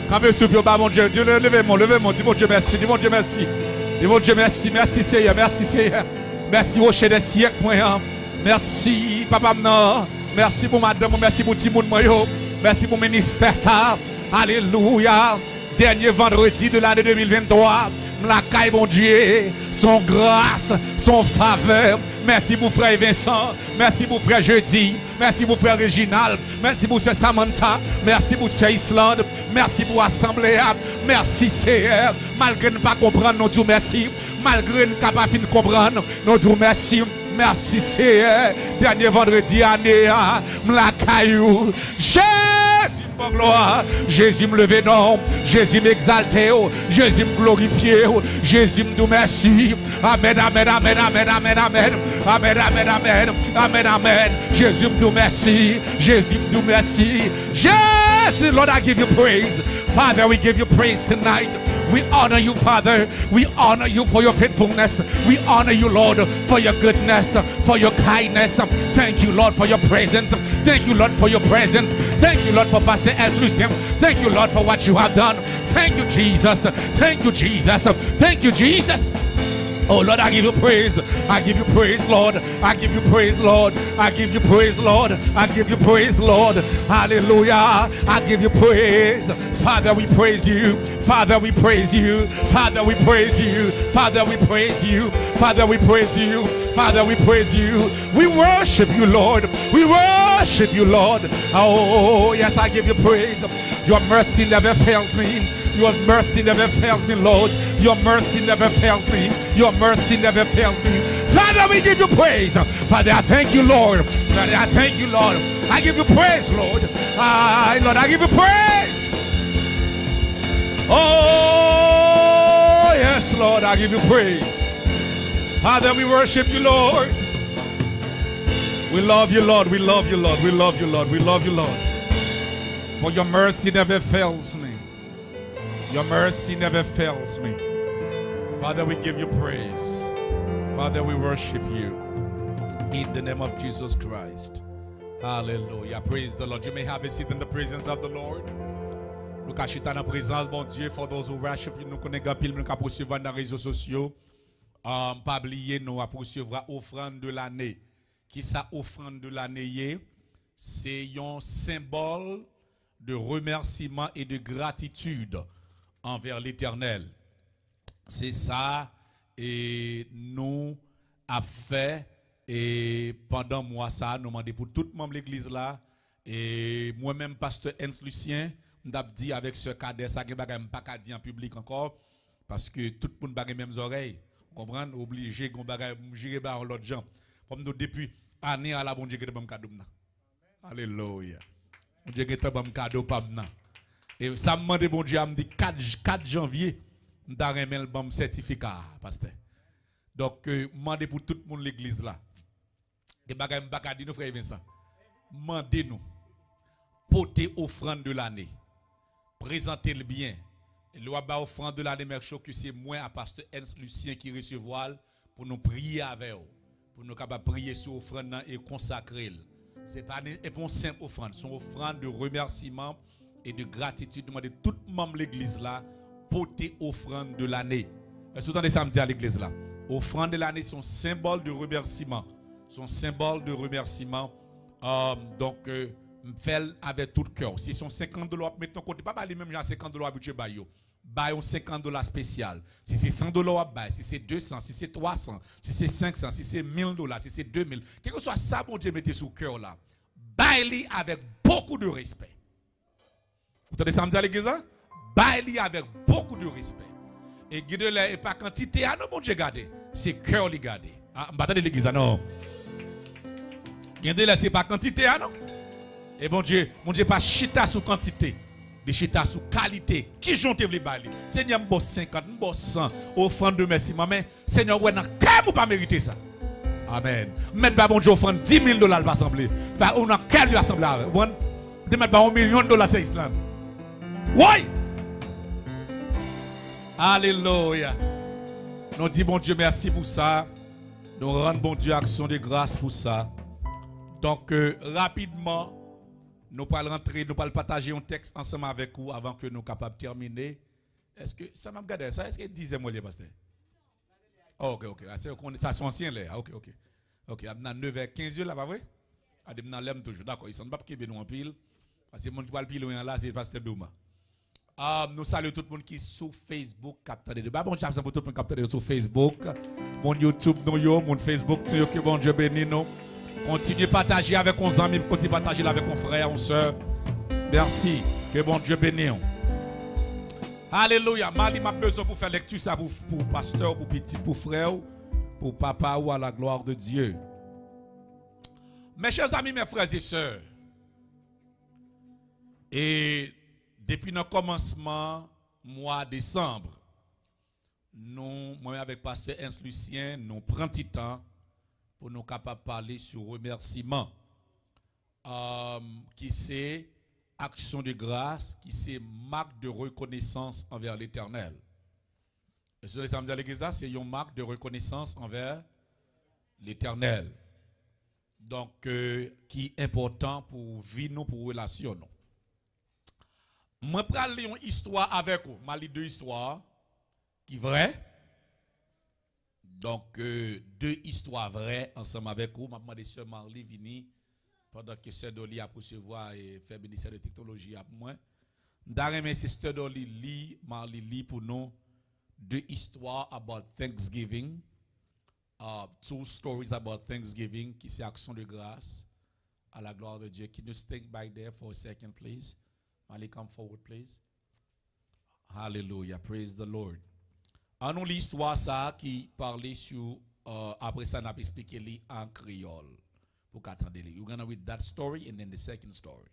Quand je suis bas, mon Dieu, Dieu, levez-moi, levez-moi, dis mon Dieu merci, dis mon Dieu merci. Dis mon Dieu merci, merci Seigneur, merci Seigneur. Merci au chef des siècles, merci papa, merci pour madame, merci pour tout le monde, merci pour le ministère, ça. Alléluia. Dernier vendredi de l'année deux mille vingt-trois, la caille, mon Dieu, son grâce, son faveur. Merci pour frère Vincent, merci pour frère Jeudi, merci pour frère Réginal, merci pour sœur Samantha, merci pour sœur Islande, merci pour l'Assemblée, merci Seigneur, malgré ne pas comprendre, nous tout merci, malgré ne pas fin comprendre, nous tout merci. Merci Seigneur, dernier vendredi année, la caillou, Jésus mon gloire, Jésus me lever non, Jésus m'exalter, Jésus me glorifier, Jésus me dire merci. Amen, amen, amen, amen, amen, amen, amen, amen, amen, amen, amen. Jésus me dit merci, Jésus me dit merci. Jésus, Lord, I give you praise. Father, we give you praise tonight. We honor you, Father. We honor you for your faithfulness. We honor you, Lord, for your goodness, for your kindness. Thank you, Lord, for your presence. Thank you, Lord, for your presence. Thank you, Lord, for Pastor Lucien. Thank you, Lord, for what you have done. Thank you, Jesus. Thank you, Jesus. Thank you, Jesus. Oh Lord, I give you praise. I give you praise, Lord. I give you praise, Lord. I give you praise, Lord. I give you praise, Lord. Hallelujah. I give you praise. Father, we praise you. Father, we praise you. Father, we praise you. Father, we praise you. Father, we praise you. Father, we praise you. We worship you, Lord. We worship you, Lord. Oh, yes, I give you praise. Your mercy never fails me. Your mercy never fails me, Lord. Your mercy never fails me. Your mercy never fails me. Father, we give you praise. Father, I thank you, Lord. Father, I thank you, Lord. I give you praise, Lord. Ah, Lord, I give you praise. Oh, yes, Lord, I give you praise. Father, we worship you, Lord. We love you, Lord. We love you, Lord. We love you, Lord. We love you, Lord. For your mercy never fails me. Your mercy never fails me. Father, we give you praise. Father, we worship you. In the name of Jesus Christ. Hallelujah. Praise the Lord. You may have a seat in the presence of the Lord. Nous cachons dans la présence, bon Dieu, for those who worship you, nous connaissons pile, nous poursuivons dans les réseaux sociaux. Um, pas oublier, nous poursuivre offrande de l'année. Qui ça offrande de l'année? C'est un symbole de remerciement et de gratitude envers l'Éternel. C'est ça et nous a fait et pendant moi ça nous demandé pour tout le monde de l'église là et moi-même pasteur Ernst Lucien m'd'a dit avec ce cadet ça que bagay pas dire en public encore parce que tout le monde bagay mêmes oreilles comprendre obligé gon bagay gérer par l'autre gens comme nous depuis année à la bon Dieu que bon cadeau là alléluia bon Dieu que bon cadeau pas là et ça me demande bon Dieu me dit quatre janvier m'ta remet le bon certificat pasteur donc euh, demandez pour tout le monde l'église là et bagay m'pa dire nous frère Vincent mandez nous porter offrande de l'année présentez le bien et loi ba offrande de l'année merci que c'est moi à pasteur Ernst Lucien qui recevoir pour nous prier avec vous pour nous capable prier sur offrande et consacrer c'est pas une simple offrande c'est une offrande de remerciement et de gratitude demander tout membre de l'église là porter offrande de l'année. Est-ce que vous entendez ça me dire à l'église là? Offrande de l'année c'est un symbole de remerciement. C'est un symbole de remerciement. Um, donc euh, fait avec tout cœur. Si c'est cinquante dollars mettons côté pas les mêmes gens cinquante dollars budget ba yo. Ba un cinquante dollars spécial. Si c'est cent dollars ba, si c'est deux cents, si c'est trois cents, si c'est cinq cents, si c'est mille dollars, si c'est deux mille. Quel que soit ça bon Dieu mettez sous cœur là. Baili avec beaucoup de respect. Vous entendez ça me dire à l'église là? Baili avec beaucoup de respect. Et guide là et pas quantité ah non bon Dieu garder, c'est cœur li garder. Ah m'pa de l'église non. Guide là c'est pas quantité ah non. Et bon Dieu, mon Dieu pas chita sous quantité, de chita sous qualité. Qui jonte vle baili. Seigneur m'bo cinquante, m'bo cent offrande de merci mais Seigneur ouais dans cœur ou pas mériter ça. Amen. Mettre ba bon Dieu offrande dix mille dollars pas assemblée. Ba on a quel assemblée avec. Bon de mettre ba un million de dollars c'est Islam. Oui. Alléluia. Nous disons bon Dieu merci pour ça. Nous rendons bon Dieu action de grâce pour ça. Donc euh, rapidement, nous allons rentrer, nous allons partager un texte ensemble avec vous avant que nous capables de terminer. Est-ce que ça m'a regardé ça? Est-ce que disait moi les pasteur? Oh, ok, ok. Ça c'est ancien là. Ok, ok. Ok, à neuf heures quinze là, pas vrai? À des dans l'aime toujours. D'accord, ils sont pas qui nous en pile. Parce que le monde qui parle pile loin là, c'est pasteur Douma. Ah, nous saluons tout le monde qui est sur Facebook, capteur de débat. Bon, j'aime pour tout le monde capteur sur Facebook, mon YouTube, nous yo, mon Facebook, nous yo, que bon Dieu bénisse nous. Continuez à partager avec nos amis, continuez à partager avec nos frères, nos soeurs. Merci, que bon Dieu bénisse. Alléluia. Mali m'a besoin pour faire lecture ça pour, pour pasteur, pour petit, pour frère, pour papa ou à la gloire de Dieu. Mes chers amis, mes frères et sœurs, et depuis le commencement mois de décembre, nous, moi avec pasteur Ernst Lucien, nous prenons du temps pour nous capables de parler sur remerciement, euh, qui c'est action de grâce, qui c'est marque de reconnaissance envers l'Éternel. Et ce que ça me dit à l'église, c'est une marque de reconnaissance envers l'Éternel. Donc, euh, qui est important pour vivre nous, pour relation nous. Moi, je vais lire une histoire avec vous. Je vais lire deux histoires qui sont vraies. Donc, euh, deux histoires vraies ensemble avec vous. Je vais demander à Marley Vini pendant que Sœur Dolly a recevoir et faire ministère de technologie avec moi. Je vais remercier Sœur Dolly lit, Marley lit pour nous deux histoires about Thanksgiving. Uh, two stories about Thanksgiving, qui c'est action de grâce à la gloire de Dieu. Can you stay back there for a second, please? Allez, come forward, please. Hallelujah, praise the Lord. On a l'histoire ça qui parlait sur, uh, après ça, on a expliqué en créole. Pour qu'attendre. You're going to read that story and then the second story.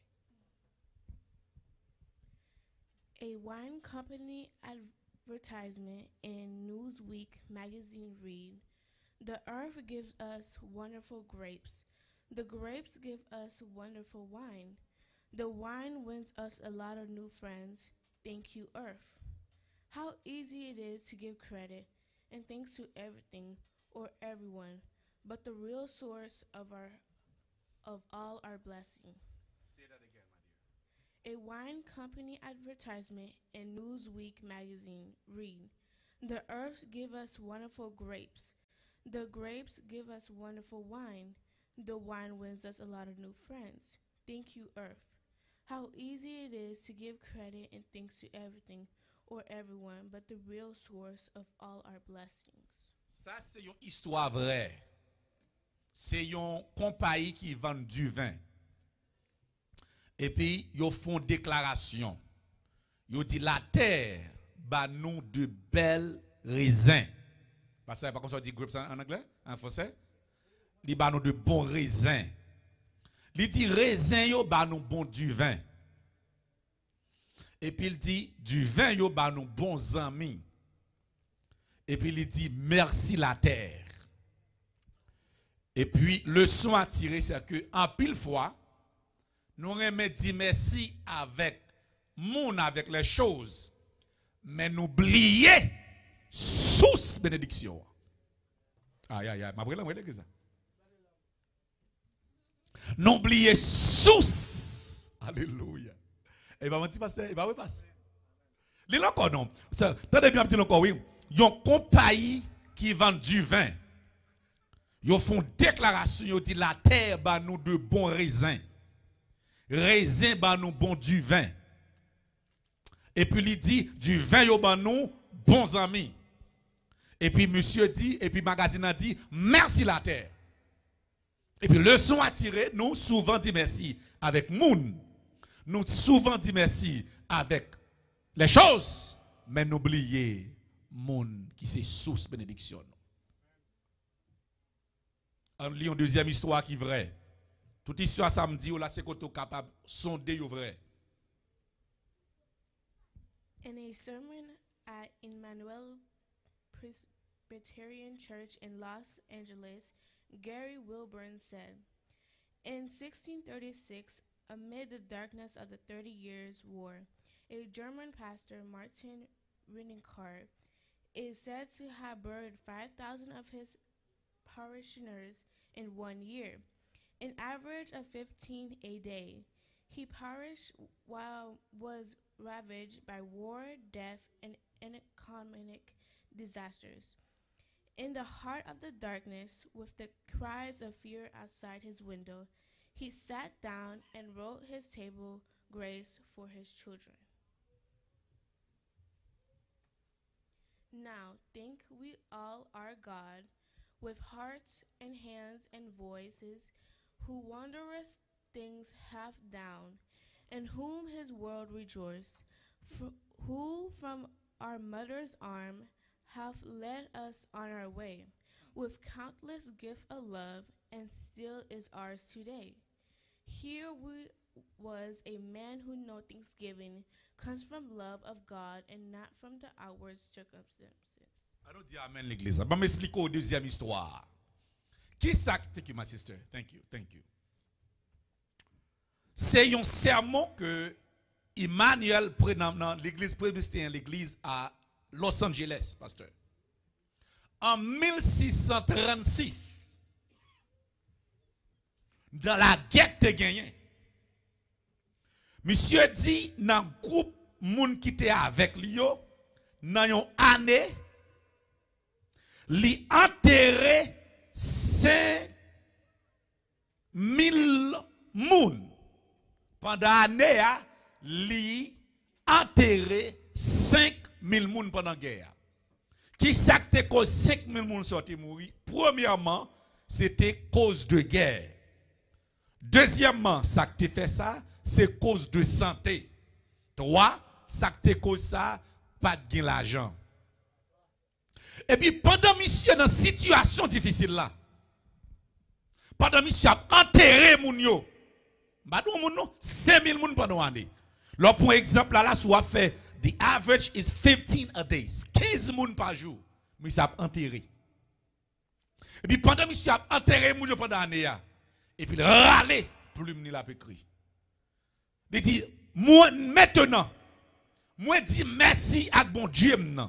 A wine company advertisement in Newsweek magazine read, "The earth gives us wonderful grapes. The grapes give us wonderful wine. The wine wins us a lot of new friends. Thank you, earth." How easy it is to give credit and thanks to everything or everyone, but the real source of our of all our blessing. Say that again, my dear. A wine company advertisement in Newsweek magazine read, "The earth give us wonderful grapes. The grapes give us wonderful wine. The wine wins us a lot of new friends. Thank you, earth." How easy it is to give credit and thanks to everything or everyone, but the real source of all our blessings. Ça, c'est une histoire vraie. C'est une compagnie qui vend du vin. Et puis, ils font une déclaration. Ils disent la terre bat nous de belles raisins. Parce que, par contre, on dit grapes en anglais, en français. Ils bat nous de bons raisins. Il dit raisin yo ba nous bon du vin. Et puis il dit du vin yo ba nous bons amis. Et puis il dit merci la terre. Et puis le son à tirer c'est que en pile fois nous remet dire merci avec moun avec les choses mais nous oublier sous bénédiction. Aïe aïe aïe, m'a brûlé moi ça. N'oubliez sous. Alléluia. Et va mentir pasteur, il va repasser. Les encore non. Tenez bien petit encore oui. Yon compagnie qui vend du vin. Ils font déclaration, ils disent la terre ba nous de bons raisins. Raisins ba nous bon du vin. Et puis il dit du vin yo ba nous bons amis. Et puis monsieur dit et puis magazine a dit merci la terre. Et puis le son à tirer, nous souvent dit merci avec moun. Nous souvent dit merci avec les choses, mais n'oubliez moun qui c'est source bénédiction. On lit une deuxième histoire qui est vraie. Toute histoire samedi ou là c'est qu'on est capable de sonder ou vrai. In a sermon at Emmanuel Presbyterian Church in Los Angeles, Gary Wilburn said, "In sixteen thirty-six, amid the darkness of the Thirty Years' War, a German pastor, Martin Renickart, is said to have buried five thousand of his parishioners in one year, an average of fifteen a day. He perished while was ravaged by war, death, and economic disasters. In the heart of the darkness, with the cries of fear outside his window, he sat down and wrote his table grace for his children. Now think we all are God, with hearts and hands and voices, who wondrous things hath done, in whom his world rejoice, f- who from our mother's arm hath led us on our way, with countless gift of love, and still is ours today. Here we was a man who no thanksgiving comes from love of God and not from the outward circumstances. Alors dis amen l'église. Bon m'expliquer au deuxième histoire. Qui ça? Thank you my sister. Thank you. Thank you. C'est un sermon que Emmanuel prend dans l'église presbytérienne, l'église à Los Angeles, pasteur. En mille six cent trente-six, dans la guerre de gagné, monsieur dit dans le groupe moun qui était avec lui, dans une année, li enterré cinq mille moun. Pendant l'année, li enterré cinq mille moun pendant la guerre. Qui s'acte cause cinq mille moun sorti mourir? Premièrement, c'était cause de guerre. Deuxièmement, ça qui fait ça, c'est cause de santé. Trois, ça qui cause ça, pas de gain l'argent. Et puis pendant monsieur dans situation difficile là, pendant monsieur a enterré moun yo, ba dou moun non, cinq mille moun pendant année. Là pour exemple là, là soit fait the average is fifteen a day, quinze moun par jour, monsieur a enterré. Et puis pendant monsieur a enterré moun yo pendant année ya, et puis il râler pour lui la écrit. Il dit moi maintenant, moi dis merci à bon Dieu maintenant.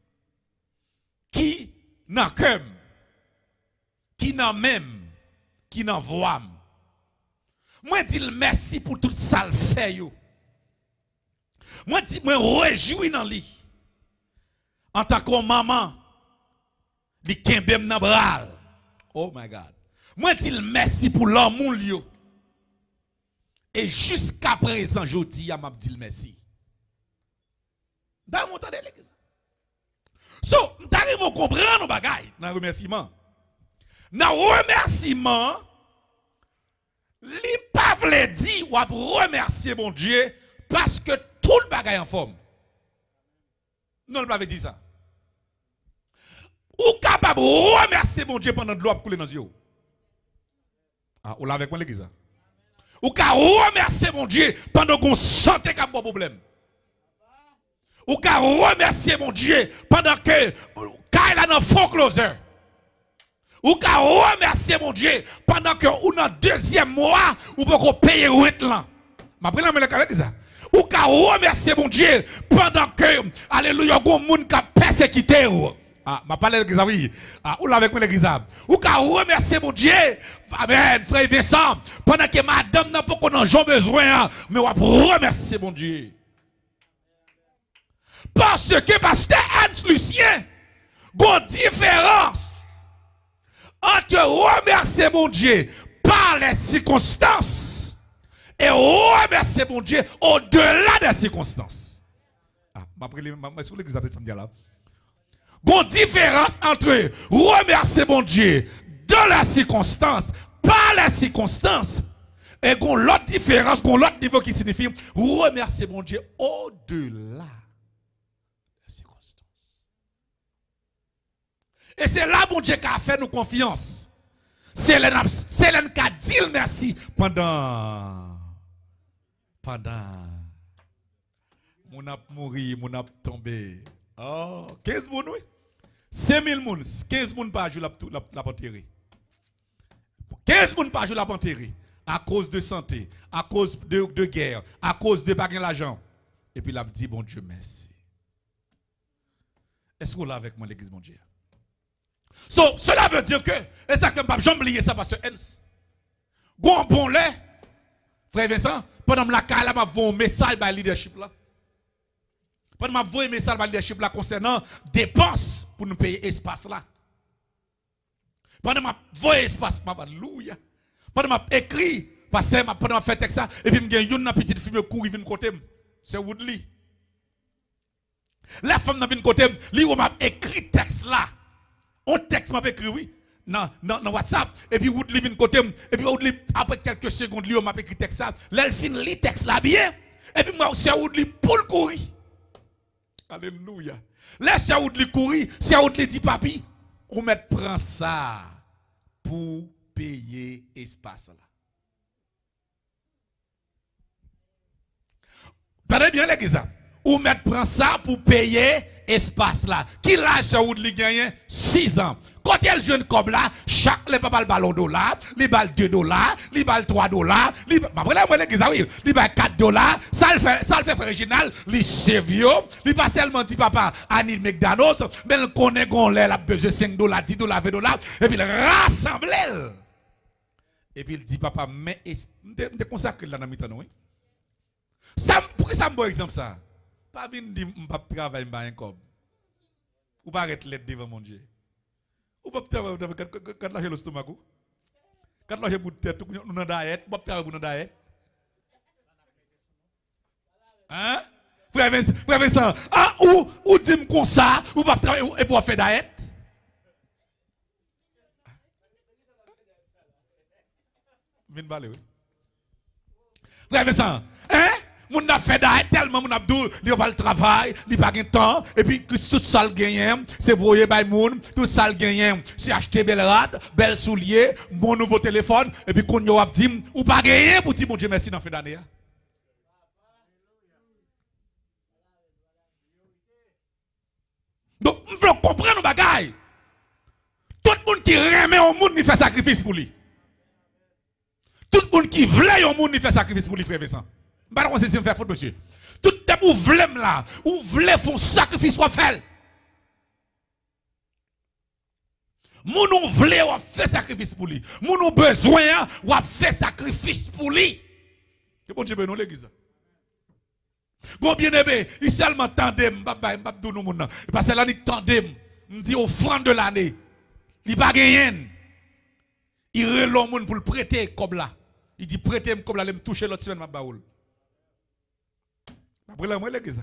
Qui n'a qu'un, qui n'a même, qui n'a voix. Moi dis merci pour tout ça le fait yo. Moi dis moi réjouis dans lui. En tant que maman, li kembem nan bral. Oh my God. Moi dis merci pour l'amour yo. Et jusqu'à présent je dis à m'a dit merci. Dans mon temps de l'église. So, t'arrives à comprendre nos bagailles dans le remerciement. Dans le remerciement, li pa vle di ou ap remercier mon Dieu parce que tout le bagaille en forme. Non, il m'avait dit ça. Ou capable remercier mon Dieu pendant de l'eau couler dans les yeux. Ah, ou avec moi l'église. Ou capable remercier mon Dieu pendant qu'on sente qu'il y a un problème. Ou ka remercier mon Dieu pendant que quand il a un fond closer. Ou ka remercier mon Dieu pendant que ou dans deuxième mois ou peut payer rente là. Ma prend la avec ça. Ou ka remercier mon Dieu pendant que alléluia gon monde ka persécuté ou. Ah, ma parle l'église oui. Ah, ou là avec moi l'église. Ou ka remercier mon Dieu. Amen, frère Vincent, pendant que madame n'a pas qu'on j'en besoin mais ou remercier mon Dieu. Parce que pasteur Hans Lucien, il y a une différence entre remercier mon Dieu par les circonstances et remercier mon Dieu au-delà des circonstances. Ah, je vais vous l'exemple là. Il y a une différence entre remercier mon Dieu dans les circonstances, par les circonstances, et il y a l'autre différence, il y a l'autre niveau qui signifie remercier mon Dieu au-delà. Et c'est là mon Dieu qui a fait nous confiance. C'est là qui a dit merci pendant. Pendant. Mon a mouru, mon a tombé. Oh, quinze moun, oui. cinq mille moun, quinze moun par jour la, la, la enterré. quinze moun par jour la enterré. À cause de santé, à cause de, de guerre, à cause de baguette l'argent. Et puis il a dit, bon Dieu, merci. Est-ce que vous l'avez avec moi, l'église, mon Dieu? So, cela veut dire que, et ça que je n'ai pas oublié ça, parce que Hans, gon bon lait, Frère Vincent, pendant que la cala m'a envoyé un message par leadership là. Pendant m'a envoyé un message par leadership là concernant dépenses pour nous payer espace là. Pendant m'a envoyé espace, m'a alléluia. Pendant m'a écrit, parce que pendant m'a fait texte ça, et puis m'a une petite fille courir vinn côté, c'est Woodley. La femme n'a vinn côté, lui m'a écrit texte là. Un texte m'a écrit oui. Dans, dans, dans WhatsApp, et puis Woodley vient côté, et puis Woodley, après quelques secondes, lui, on m'a écrit texte ça, là, elle finit le texte là bien, et puis moi, c'est Woodley pour le courir. Alléluia. Là, c'est Woodley courir, c'est Woodley dit, papi, on met prend ça pour payer espace là. Tenez bien, les gars, on met prend ça pour payer espace là. Qui l'âge c'est Woodley gagne? six ans. Quand elle jeune comme là, chaque les papa le ballon dollar, les balles deux dollars, les balles trois dollars, les après moi les oui, les balles quatre dollars, ça le fait ça le fait original, les sérieux, les pas seulement dit papa Anil McDonald's, mais le connaît gon là besoin cinq dollars, dix dollars, vingt dollars et puis il rassemble. Et puis il dit papa mais me consacrer là dans mi temps oui. Ça pour ça un bon exemple ça. Pas venir dire m'pas travailler m'pas un cob. Ou pas arrêter l'aide devant mon Dieu. Ou pas travailler quand lâcher le stomac ou quand lâcher bout de tête nous dans diète pas travailler pour dans diète hein frère Vincent frère Vincent ah ou ou dis-moi comme ça ou pas travailler et pour faire diète vinn balé oui frère Vincent hein moun n'a fait d'aide tellement moun abdou li pas le travail li pas gain temps et puis tout ça le gagne c'est voyer bay moun tout ça le gagne c'est acheter belle rade belle soulier mon nouveau téléphone et puis qu'on yo a dit ou pas gagner pour dire mon Dieu merci dans fin d'année donc on veut comprendre nos bagailles tout le monde qui remet au monde il fait sacrifice pour lui tout le monde qui veut au monde il fait sacrifice pour lui frère Vincent. Pas de conseil, faire faute, monsieur. Tout le temps, vous voulez là, vous voulez faire un sacrifice, ou faire. Moun nou vle ou fait sacrifice pour lui. Moun nou besoin ou fait sacrifice pour lui. Que bon Dieu ben nous l'église. Bon bien aimé, il seulement tandem, m'baba m'babdou nou moun nan. Parce que là ni tandem, m'di offrande de l'année. Il pas gagné. Il relon moun pour le prêter comme là. Il dit prêter comme là, il me toucher l'autre semaine m'a baoul. Après là, moi, l'église.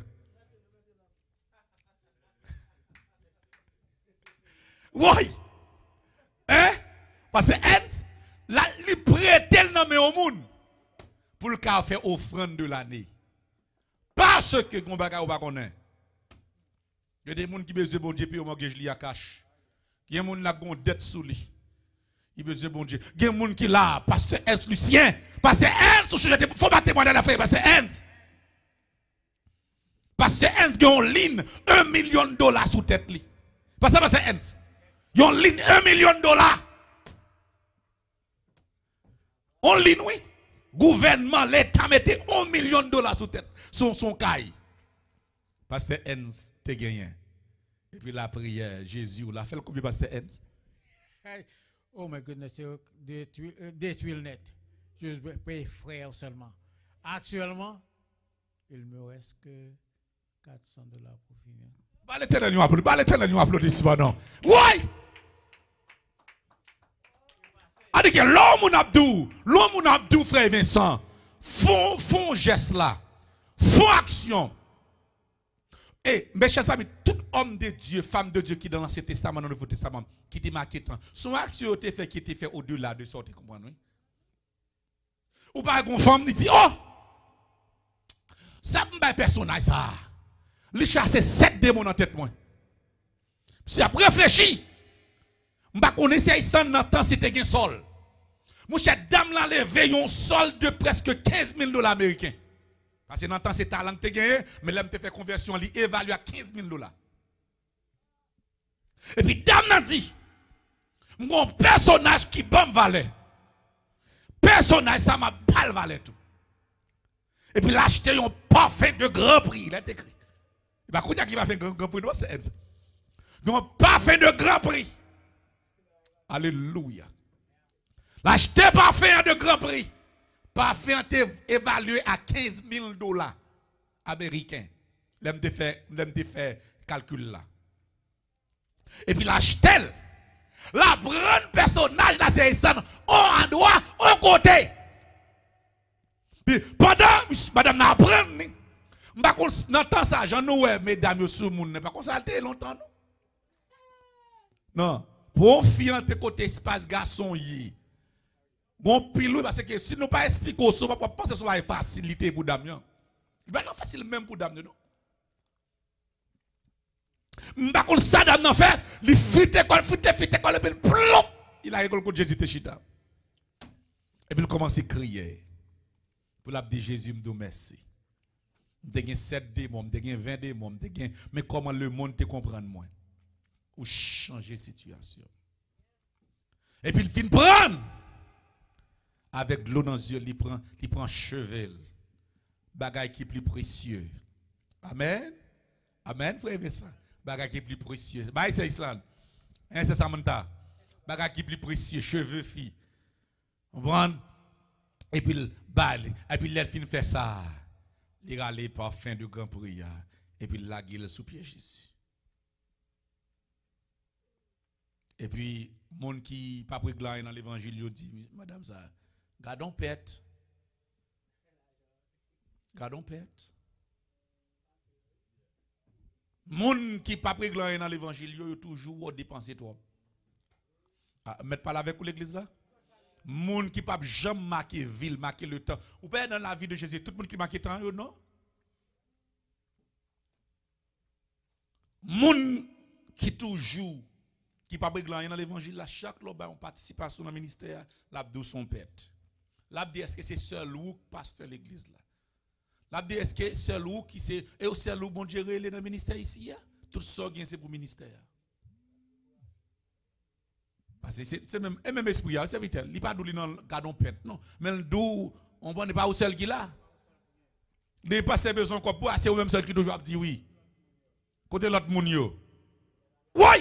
Oui. Hein? Parce que, là, il prête le nom au monde pour le cas faire offrande de l'année. Parce que, on va pas connaître. Il y a des gens qui besoin de bon Dieu, puis on engage li à cash. Il y a des gens qui ont dette sous lui. Il besoin de bon Dieu. Il y a des gens qui là, pasteur Ernst Lucien. Pasteur Ernst, il faut pas témoigner la frère, pasteur Ernst. Parce que Ernst a une ligne un million de dollars sous tête. Parce que c'est Ernst. Il a une ligne un million de dollars. On ligne, oui. Gouvernement, l'État mettait un million de dollars sous tête. Son, son caille. Parce que Ernst te gagné. Et puis la prière, Jésus, la fait combien Pasteur Ernst? Oh my goodness, détruire le net. Je paye frère seulement. Actuellement, il me reste que quatre cents dollars pour finir. Pas l'éternel nous applaudit, pas l'éternel nous applaudissement non. Oui! A-dit que l'homme abdou, l'homme abdou frère Vincent, font font geste là. Font action. Et mes chers amis, tout homme de Dieu, femme de Dieu qui dans l'Ancien Testament, dans le Nouveau Testament, qui était marqué, son action était fait qui était fait au-delà de ça, tu comprends oui? Ou pas une femme qui dit oh! Ça me personnage ça. Il chasse sept démons dans tête moi. Si après réfléchi, m'pa connait si instant dans temps c'était gain sol. Mon cher dame là levé un sol de presque quinze mille dollars américains. Parce que dans temps c'est talent te gagné, mais là me fait conversion li évalue à quinze mille dollars. Et puis dame n'a dit mon personnage qui bon valeur. Personnage ça m'a pas valeur tout. Et puis l'acheter un parfum de grand prix, il est écrit. Il va dire qu'il va faire un grand prix, non, c'est Ernst. Un parfum de grand prix. Alléluia. L'acheter parfum de grand prix. Parfum évalué à quinze mille dollars américains. L'aime de faire, l'aime de faire calcul là. Et puis l'acheter. La prendre personnage là, c'est ça. On en droit, on côté. Puis pendant, madame n'a apprendre. Par contre, dans temps ça, j'en ai mesdames yo sous moun, pas consulter longtemps non. Non, pour fille en côté espace garçon yi. Bon pilou parce que si nous pas expliquer au so, pas penser sur la facilité pour dame. Il va pas facile même pour dame non. Par contre ça dame n'a fait, il fite école, fite fite école et puis plop, il a école contre Jésus te chita. Et puis il commence à crier. Pour la dire Jésus me dit merci. Je gagne sept démons, je gagne vingt démons, mais comment le monde te comprend moi? Ou changer situation. Et puis il finit prendre avec de l'eau dans les yeux, il prend, il prend chevel. Bagay qui est plus précieux. Amen. Amen, frère Vincent. Bagay qui est plus précieux. Bah, c'est Islam. Hein, c'est Samantha. Bagay qui est plus précieux, cheveux, filles. On prend. Et puis, il balle. Et puis, il finit faire ça. Il a les parfums de grand prière. Et puis, il a gueule sous pied Jésus. Et puis, monde qui pas pris glace dans l'évangile, il dit, madame, ça, gardons pète. Gardons pète. Monde qui pas pris glace dans l'évangile, il toujours dépenser trop. Ah, mettez pas là avec l'église là? Monde qui pas jamais marquer ville, marquer le temps. Ou pas dans la vie de Jésus, tout le monde qui marque le temps, non? Monde qui toujours qui pas régler dans l'évangile là, chaque lot ba on participation dans le ministère, l'a de son pète. L'a dit est-ce que c'est seul ou pasteur l'église là? L'a dit est-ce que seul ou qui c'est et au seul ou bon Dieu relé dans le ministère ici là? Tout ça gain c'est pour ministère. Parce que c'est même et même esprit c'est vite, il pas dou dans gardon pète non, mais dou on n'est pas au seul qui là. Il pas ses besoin quoi pour c'est au même seul qui toujours dit oui. Côté l'autre moun yo. Oui.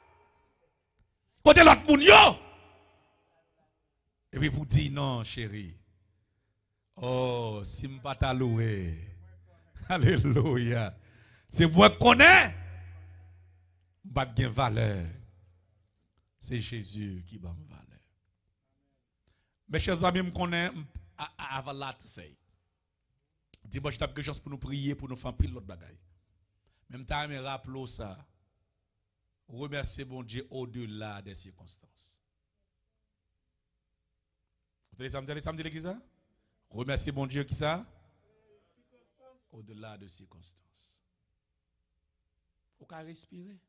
Côté l'autre moun yo. Et puis pour dire non, chérie. Oh, si je ne pas ta louer. Alléluia. C'est pour connaître. Pas de valeur. C'est Jésus qui va me valeur. Mes chers amis, je connais avant là, tu sais. Dis-moi, je t'ai quelque chose pour nous prier, pour nous faire pile l'autre bagaille. Même temps, je me rappelle ça. Remercier bon Dieu au-delà des circonstances. Vous avez samedi, samedi l'église ça? Remercier bon Dieu qui ça? Au-delà des circonstances. Il faut qu'à respirer.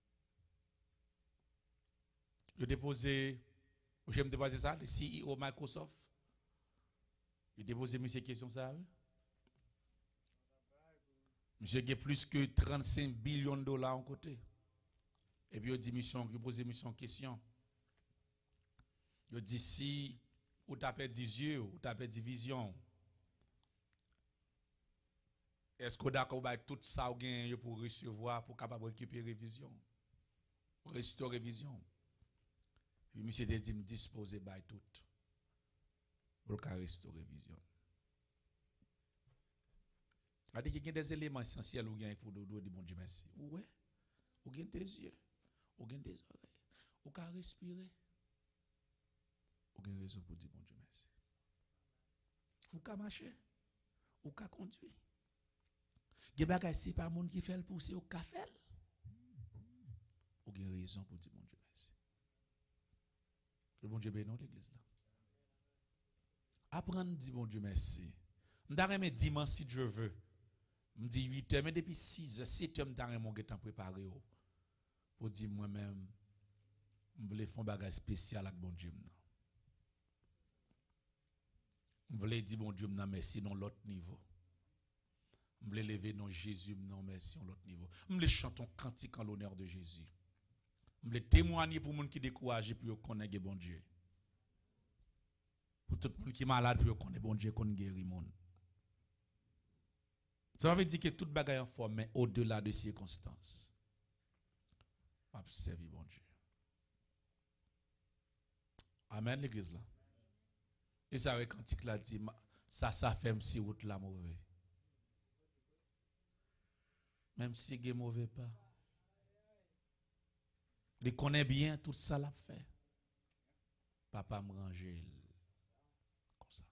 Je déposé, je me déposer ça, le C E O Microsoft. Je déposé monsieur question ça. Monsieur a plus que trente-cinq billions de dollars en côté. Et puis, il dit mission, il pose mission question. Il dit si vous tapez dix yeux, vous tapez dix visions, est-ce que vous d'accord avec tout ça pour recevoir, pour capable récupérer vision, pour restaurer vision? Puis, monsieur a dit me disposer by tout pour restaurer vision. Il y a des éléments essentiels pour nous dire bon Dieu merci. Oui, vous avez des yeux, vous avez des oreilles, vous pouvez respirer. Vous avez raison pour dire bon Dieu merci. Vous pouvez marcher, vous pouvez conduire. Vous avez c'est pas monde qui fait le pousser au café. Vous avez raison pour dire bon Dieu merci. Le bon Dieu bénit l'église là. Apprendre à dire bon Dieu merci. Je vais dimanche si Dieu veut. Je dis huit heures, mais depuis six heures, sept heures, je vais temps préparé pour dire moi-même, je voulais faire un bagage spécial avec bon Dieu. Je voulais dire bon Dieu merci dans l'autre niveau. Je voulais lever non Jésus non merci dans l'autre niveau. Je voulais chanter un cantique en l'honneur de Jésus. Je voulais témoigner pour les gens qui découragent pour connaître bon Dieu. Pour tout le monde qui est malade pour connaître bon Dieu, qu'on guérit le monde. Ça veut dire que toute bagaille en forme, mais au-delà de circonstances. Observez bon Dieu. Amen, l'église là. Et ça, avec Cantique là, dit, ça, ça fait si route la mauvais. Même si il est mauvais pas. Il connaît bien tout ça l'a fait. Papa me ranger comme ça.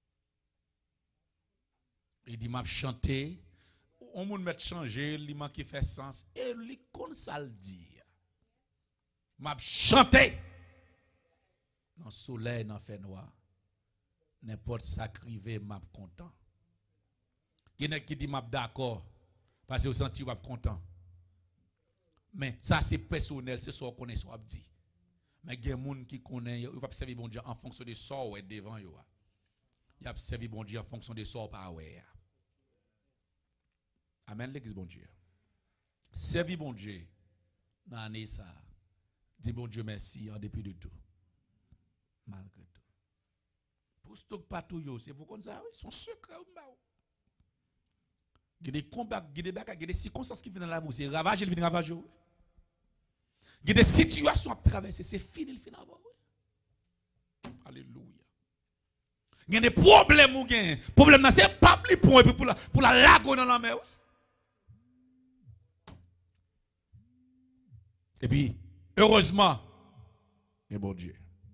Il dit m'a chanter, on moun met changer, il m'a qui fait sens et il connaît ça le dire. M'a chanter. Dans le soleil dans fait noir. N'importe ça crivé m'a content. Il y a qui dit m'a d'accord parce que vous sentez m'a content. Mais ça c'est personnel, c'est ce qu'on connaît, ce qu'on dit. Mais il y a des gens qui connaissent, ils peuvent servir bon Dieu en fonction de ça ou devant eux. Ils peuvent servir bon Dieu en fonction de ça ou pas. Amen, l'église bon Dieu. Servir bon Dieu dans l'année ça. Dis bon Dieu merci en dépit de tout. Malgré tout. Pour stock pas tout, c'est pour qu'on ça, ils sont secrets. Il y a des combats, il y a des circonstances qui viennent dans la vie, c'est ravage, il vient ravager. Il y a des situations à traverser, c'est fini, il finit à voir. Alléluia. Il y a des problèmes ou gain. Problème c'est pas plus point pour la pour la lago dans la mer. Et puis heureusement, mais bon Dieu.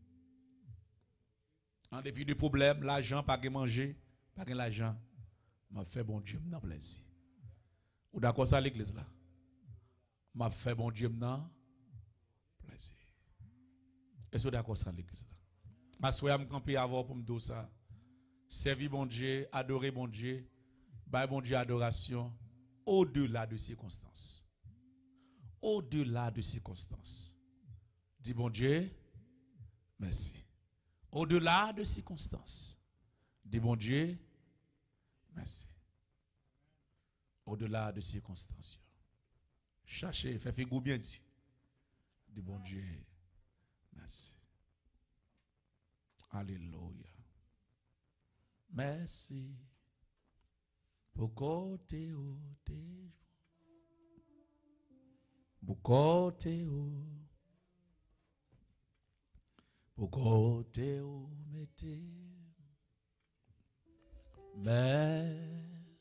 En dépit du problème, l'argent pas de manger, pas de l'argent, m'a fait bon Dieu m'en plaisir. Ou d'accord ça l'église là. M'a fait bon Dieu m'en plaisir. Est-ce que d'accord ça l'église là? Ma soeur me camper avant pour me dire ça. Servir bon Dieu, adorer bon Dieu, bailler bon Dieu adoration au-delà de circonstances. Au-delà de circonstances. Dis bon Dieu, merci. Au-delà de circonstances. Dis bon Dieu, merci. Au-delà de circonstances. Cherchez, faites figure bien dit. Dis bon Dieu, merci. Alléluia. Merci. Pour côté où t'es. Pour côté où. Pour côté où mettez. Merci.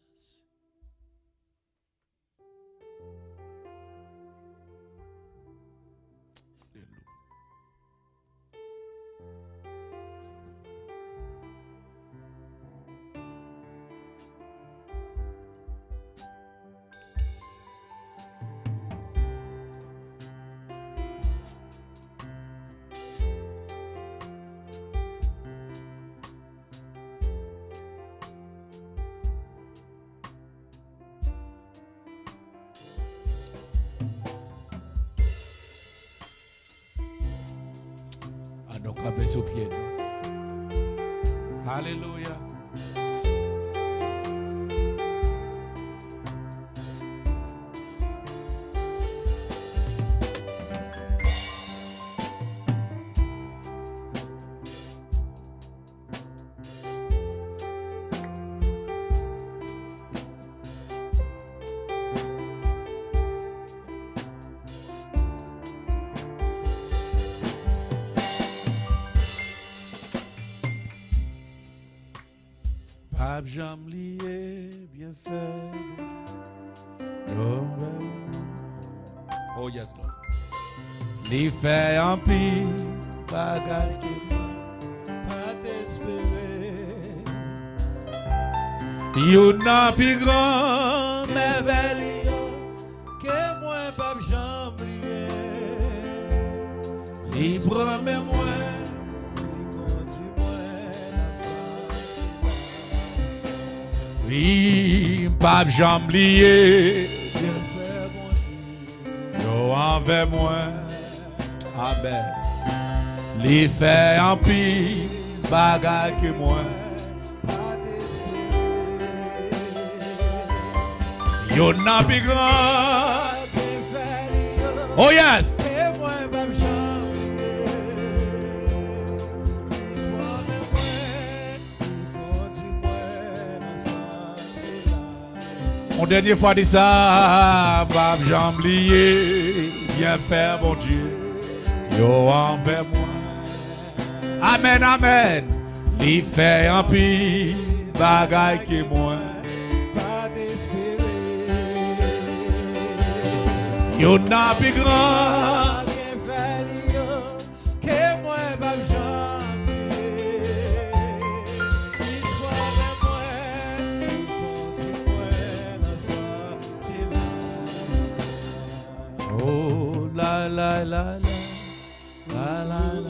Donc, abaisse au pied. Alléluia. J'aime lié, bien fait. Oh yes, Lord. Les fait en pis, bagages qui Pas t'espérer. You n'a plus grand merveille. Que moi pas j'aime lié. Libre mais moi. Oui, pape j'aime lié. Yo envers moi. Amen. Les fait en pis, bagaille que moi. Yo n'a plus grand. Oh yes. Mon dernier fois dit ça, Bab j'aime lié, bien faire mon Dieu, yo envers moi. Amen, amen. li fait un pile bagaille qui moi pas d'espérer. Yo n'a plus grand Rien fait yo, que moi pas jamais. Histoire de moi, pour moi, Oh la la la la la la la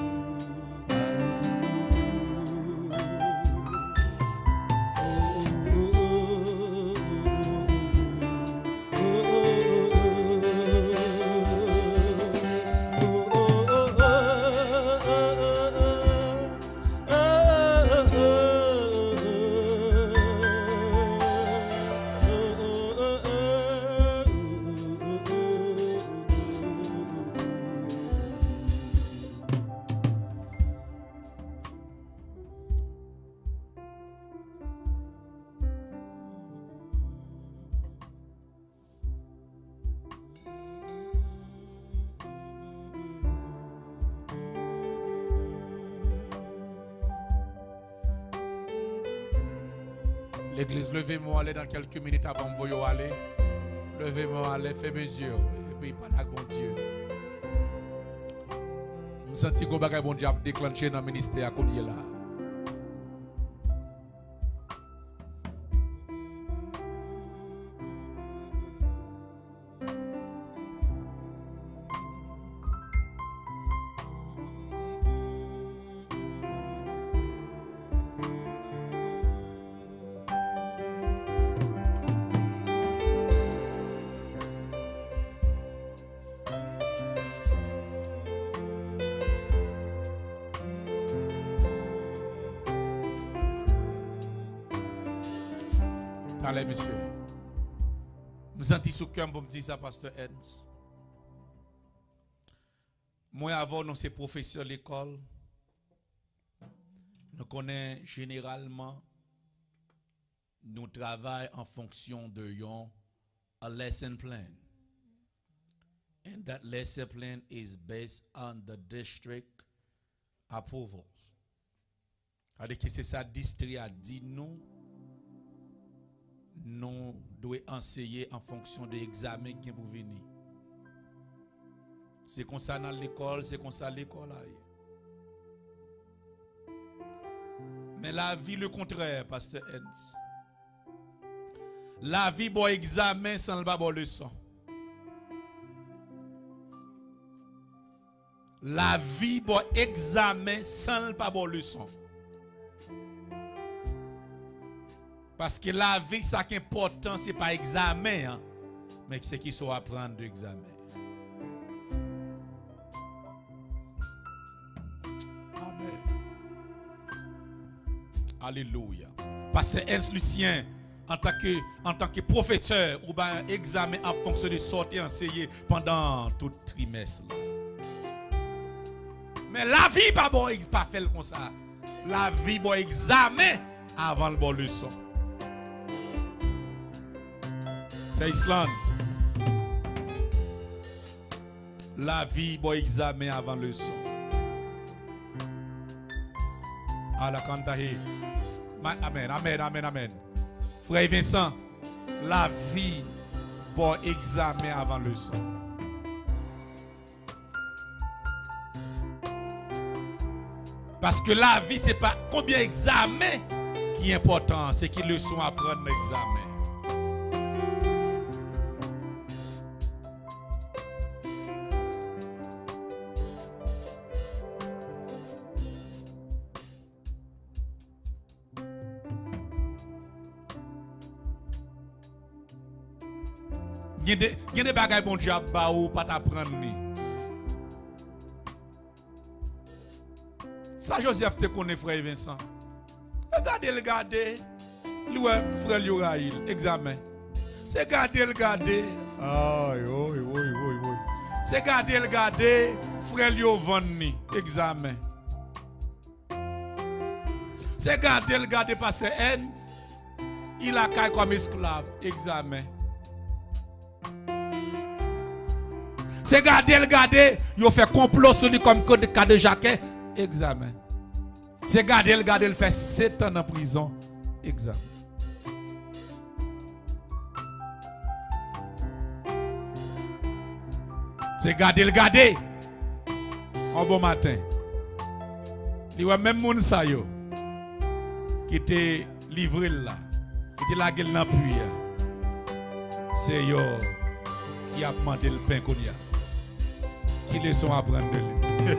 L'église, levez-moi, allez dans quelques minutes avant de vous aller. Levez-moi, allez, faites mes yeux. Et puis, par là, bon Dieu. Je sens que vous avez bon Dieu déclenché dans le ministère à Koulier là. Allez, monsieur. Je sens sous cœur pour me dire ça, Pasteur Eds. Moi, avant, nous sommes professeurs de l'école. Nous connaissons généralement, nous travaillons en fonction de yon, a lesson plan. And that lesson plan is based on the district approvals. C'est-à-dire que c'est ça, district a dit nous. Nous devons enseigner en fonction de l'examen qui est pour venir. C'est comme ça dans l'école, c'est comme ça l'école. Mais la vie, le contraire, Pasteur Hens. La vie, bon examen sans le bon leçon. La vie, bon examen sans le bon leçon. Parce que la vie, ça qui est important, ce n'est pas l'examen, hein, mais c'est qu'il soit apprendre de l'examen. Amen. Alléluia. Pasteur Ernst Lucien, en tant que, en tant que professeur, ou bien examen en fonction de sortir enseigner pendant tout trimestre. Là. Mais la vie, pas bon, pas fait comme ça. La vie, bon examen avant le bon leçon. C'est Islam. La vie, bon examen avant le son. À la cantahe. Amen, amen, amen, amen. Frère Vincent, la vie, bon examen avant le son. Parce que la vie, ce n'est pas combien d'examens qui est important, c'est qu'ils le sont à prendre l'examen. Il y a des bagages bon Dieu ba ou pas t'apprendre ni. Ça Joseph te connaît frère Vincent. Regardez regardez. Lui frère Yoraïl examen. C'est garder regarder. Aïe oui oui oui oui. C'est garder regarder frère Yovani examen. C'est garder regarder passer end. Il a caille comme esclave examen. C'est garder, regarder, il fait complot sur lui comme cas de Jacques, examen. C'est garder le garder le fait sept ans en prison. Exact. C'est garder le garder. Un bon matin. Il y a même moun sa yo qui était livré là. Qui était la gueule dans puits. C'est yo qui a demandé le pain qu'on y a. Qui leçon à prendre de lui.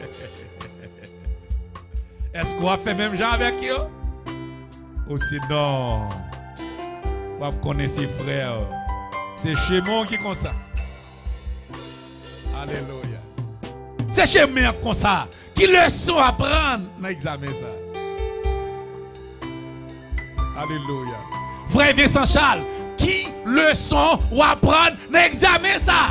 Est-ce qu'on a fait même genre avec eux? Ou sinon, vous connaissez ses frères. C'est chez moi qui comme ça. Alléluia. C'est chez moi comme ça. Qui leçon à prendre dans l'examen ça. Alléluia. Frère Vincent Charles, qui leçon ou apprendre dans l'examen ça?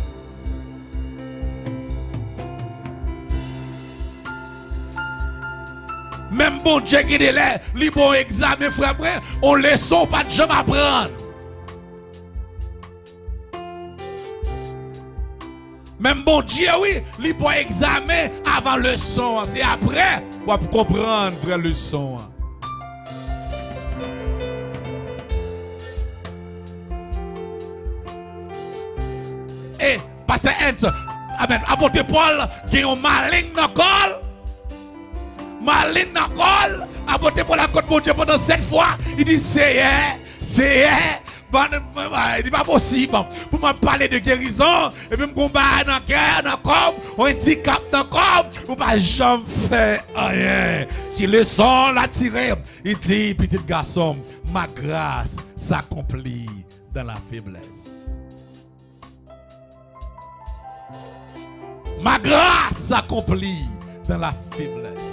Même bon Dieu qui est là, li bon examen frère, on leçon pas de jamais apprendre. Même bon Dieu oui, li bon examen avant leçon, c'est après pour comprendre vraie leçon. Et pasteur Hens, amen, apôtre Paul qui est un malin dans le col. Malin dans le col, apôtre Paul a côté mon Dieu pendant sept fois. Il dit c'est c'est il dit pas possible pour me parler de guérison et puis me combattre dans le cœur, dans le corps, un handicap dans le corps, ou pas jamais faire rien. Qui le son l'a tiré. Il dit petit garçon, ma grâce s'accomplit dans la faiblesse. Ma grâce s'accomplit dans la faiblesse.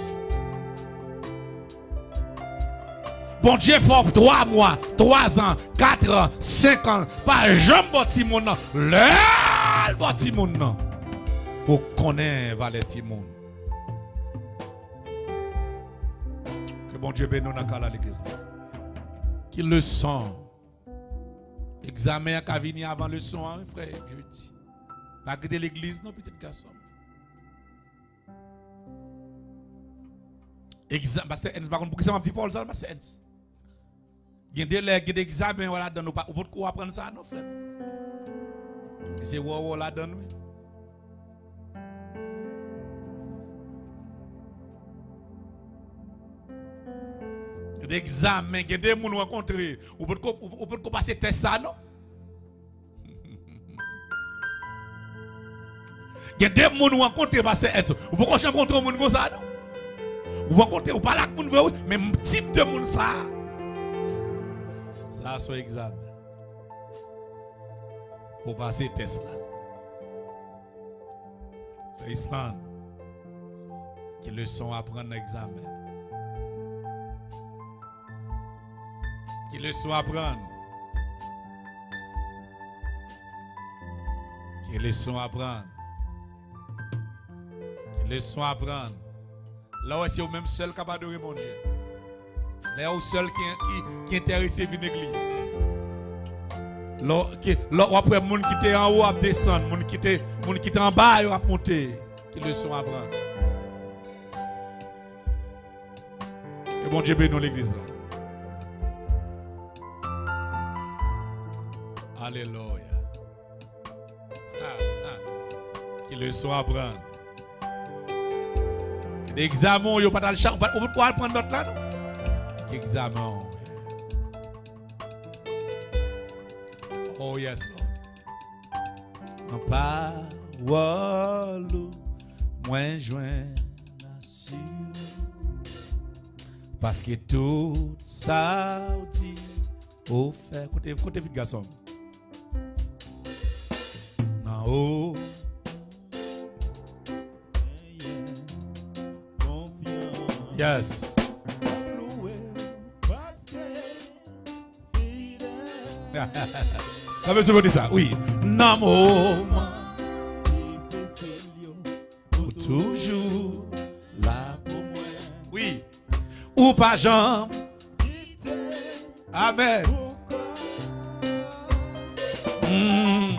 Bon Dieu, faut trois mois, trois ans, quatre ans, cinq ans, pas jamais bâti mon nom. Le bâti mon nom. Pour connaître Valéti mon. Que bon Dieu bénisse dans la l'église. Qui le sent. Examen à venir avant le son, hein, frère, je dis. Pas que de l'église, non, petit garçon. Examen, parce que par contre, pour que ça m'a petit Paul, ça, parce que il y a des examens là dedans, on peut pas apprendre ça, non, frère. C'est wow là dedans. Il y a des examens, il y a des gens rencontrés, on peut pas passer test ça, non? Il y a des gens rencontrés, parce que on peut pas rencontrer un monde comme ça, non? Vous rencontrez, vous parlez avec les gens, mais même type de monde ça. Ça, c'est examen. Pour passer le test là. C'est Islam qui le sont à prendre l'examen. Qui le sont à prendre. Qui le sont à prendre. Qui le sont à prendre. Là où c'est au même seul capable de répondre. Là où seul qui qui qui intéressé à l'église. Là qui là après monde qui était en haut à descendre, monde qui était monde qui était en bas à monter, qui le sont à prendre. Et bon Dieu bénisse l'église là. Alléluia. Ah, ah. Qui le sont à prendre. L'examen, yo pas le champ, on peut quoi prendre notre là? Examen. Oh yes Lord. En parole, moins joint sur. Parce que tout ça dit au fait côté côté vite garçon. En haut. Yes. Ça veut dire ça, oui. Non, moment, pour toujours là pour moi. Oui. Ou pas jambe. Amen. Mm.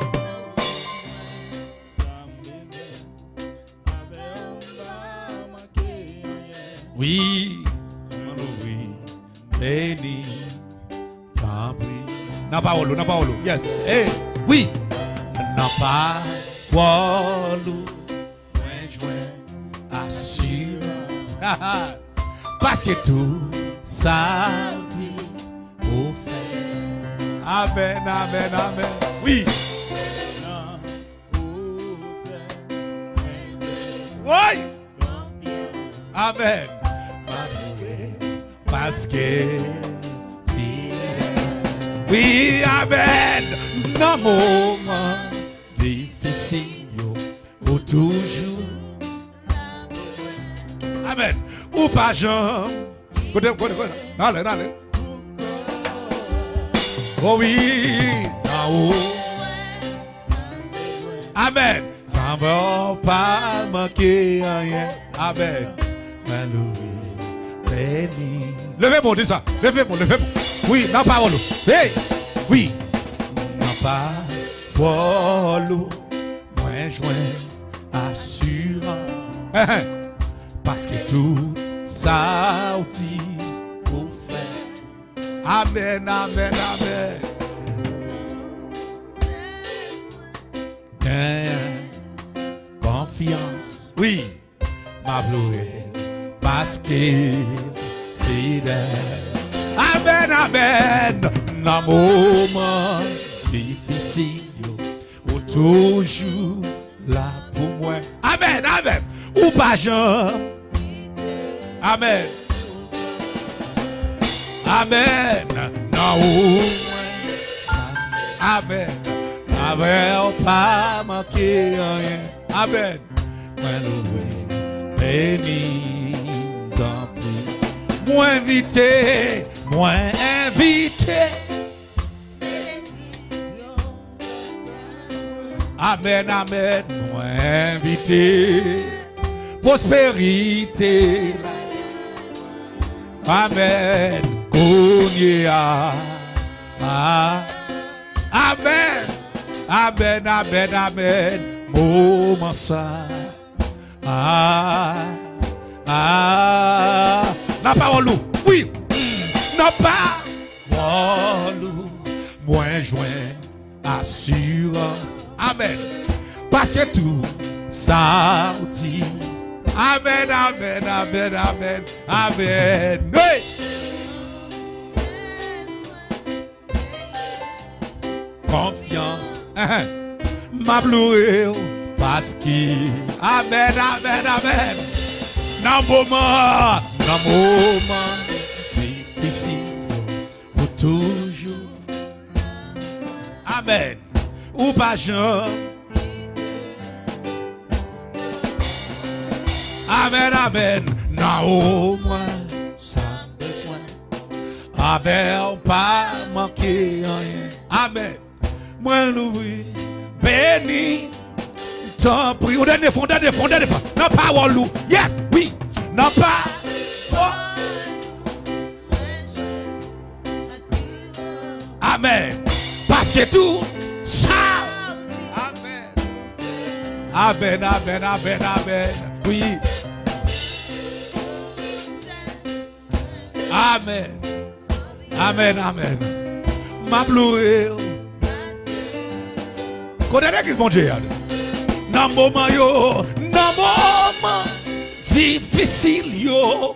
Oui, oui, béni, tant pis. N'a pas olo, n'a pas olo. Yes. Hey, oui. N'a pas olo. Moins joint assurance. Parce que tout ça dit au fait. Amen, amen, amen. Oui. Oui. Amen. Parce que oui, amen. Dans moment difficile, ou toujours. Amen. Ou pas jamais. Côté, côté, côté. Allez, allez. Oh oui, en haut. Amen. Ça va pas manquer rien. Amen. Béni. Levez-moi, dis ça. Levez-moi, levez-moi. Oui, dans la parole. Hey, oui. Dans la parole. Moins joint assurance. Parce que tout ça dit pour faire. Amen, amen, amen. Gain, confiance. Oui, ma gloire. Parce que fidèle. Amen, amen. Dans moment difficile, ou toujours là pour moi. Amen, amen. Ou pas Jean. Amen. Amen. Non, amen. Amen. Pas manquer rien. Amen. Béni. Moins invité, moins invité. Amen, amen, moins invité. Prospérité. Amen. Kounia. Ah. Amen. Amen, amen, amen. Moment ça. Ah. Ah. La parole, oui. La parole, moins joint assurance. Amen. Parce que tout ça dit. Amen, amen, amen, amen, amen. Oui. Confiance. Ma pleuré parce que. Amen, amen, amen. Dans le moment, dans le moment difficile, ou toujours. Amen. Ou pas jamais. Amen, amen. Dans au moins, ça besoin. Amen, pas manquer rien. Amen. Moi, l'ouvrir, béni. Tant pis, on donne des fonds, on donne des fonds, on donne des fonds. Non, pas Wallou. Yes, oui. Non, pas. Oh. Amen. Parce que tout ça. Amen. Amen, amen, amen, amen. Oui. Amen. Amen, amen. Ma pleuré. Connais-tu qui est mon Dieu? Dans moment yo, dans moment difficile yo.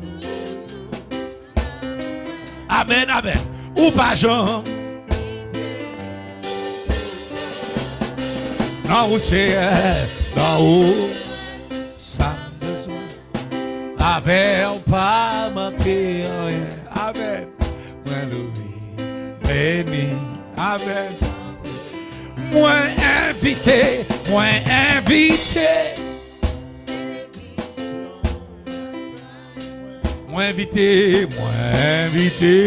Amen, amen. Ou pas Jean. Non, ou c'est non, ou ça besoin. Avec pas manquer rien. Amen. Moi Louis, béni. Amen. Moins invité, moins invité. Moins invité, moins invité.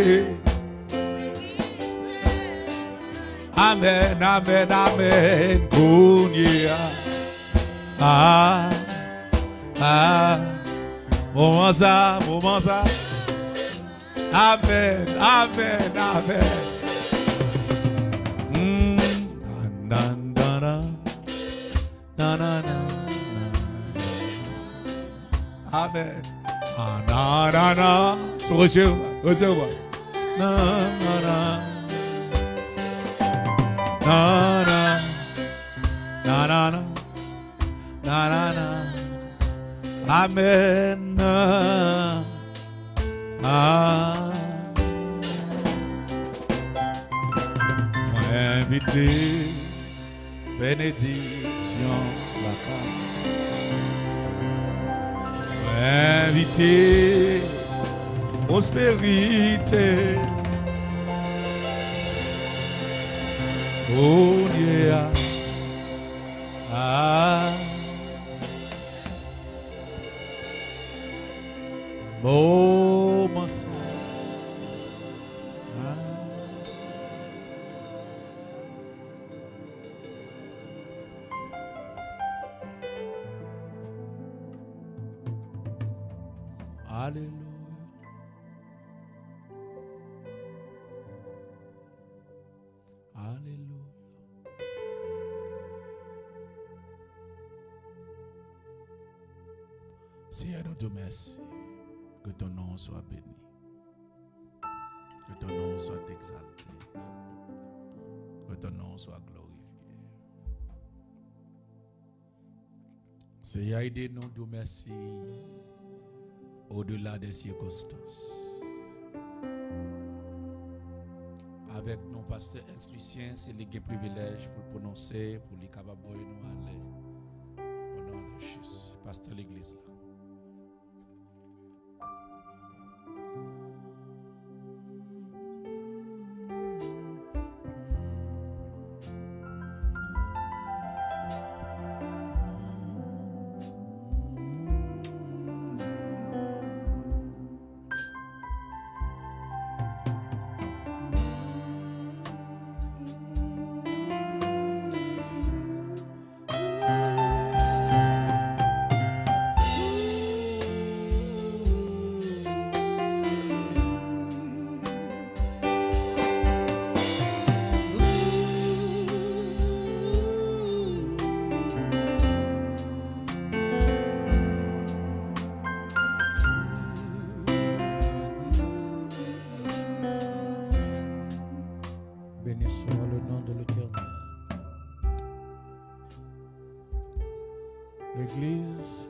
Amen, amen, amen. Kounia. Ah, ah. Moment ça, moment ça. Amen, amen, amen. Mm. Na, na, na. Na, na, na, na. Amen. Ah, na, na, na. Recevoir, recevoir. Na, na, na. Na, na. Na, na, na. Na, na, na. Amen. Ah. Invité, bénédiction, la part. Invité, prospérité. Oh yeah. Ah. Moment ça. Alléluia. Alléluia. Seigneur, nous te remercions. Que ton nom soit béni. Que ton nom soit exalté. Que ton nom soit glorifié. Seigneur, aidez-nous de merci au-delà des circonstances. Avec nos pasteurs ex-Luciens, c'est le privilège pour prononcer, pour les capables de nous aller au nom de Jésus. Pasteur l'église là. Béni soit le nom de l'Éternel. L'Église,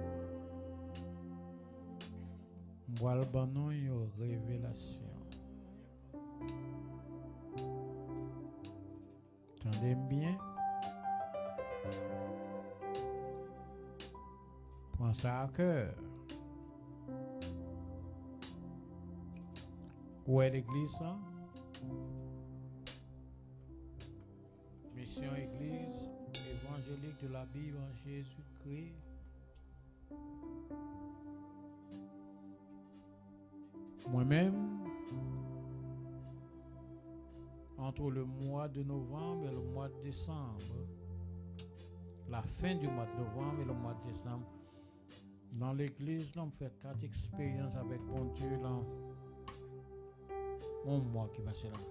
moi le banon une révélation. Entendez bien? Prends ça à cœur. Où est l'Église là? Mission Église évangélique de la Bible en Jésus-Christ. Moi-même, entre le mois de novembre et le mois de décembre, la fin du mois de novembre et le mois de décembre, dans l'église, on fait quatre expériences avec bon Dieu dans un mois qui va se là.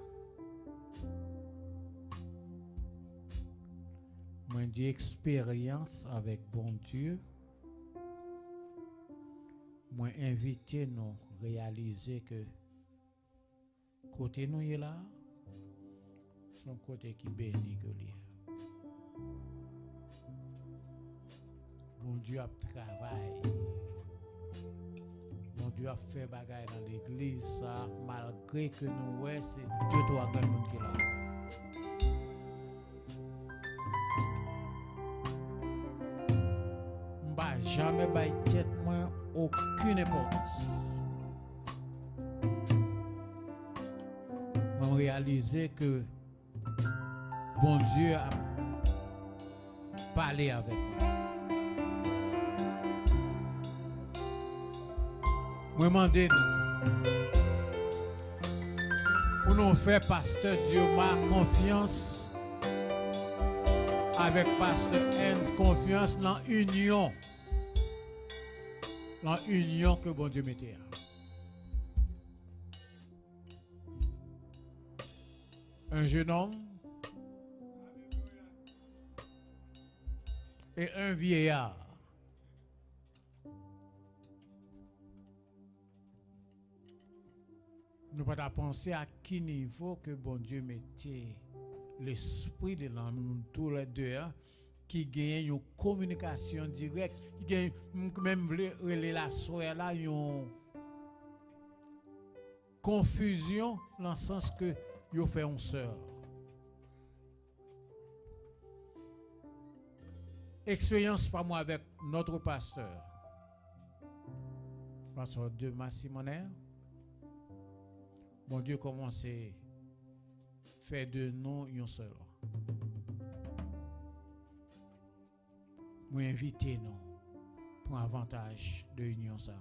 Moi, dit expérience avec bon Dieu. Moi, invité nous réaliser que côté nous est là, son côté qui bénit que lui. Bon Dieu a travaillé. Bon Dieu a fait bagaille dans l'église, ça, malgré que nous, ouais, c'est deux, trois grands monde qui est là. Jamais bail tête moi aucune importance. On réaliser que bon Dieu a parlé avec moi. Moi demandez pour nous faire pasteur Dieu ma confiance avec pasteur Hans confiance dans l'union. Dans l'union que bon Dieu mettait. Un jeune homme et un vieillard. Nous pas penser à qui niveau que bon Dieu mettait l'esprit de l'homme tous les deux hein, qui gagne une communication directe, qui gagne même les la soeur là une confusion dans le sens que yo fait un seul. Expérience pas moi avec notre pasteur. Pasteur de Massimonaire. Bon Dieu commence à faire de nous un seul. Moi inviter nous pour un avantage de l'union ça.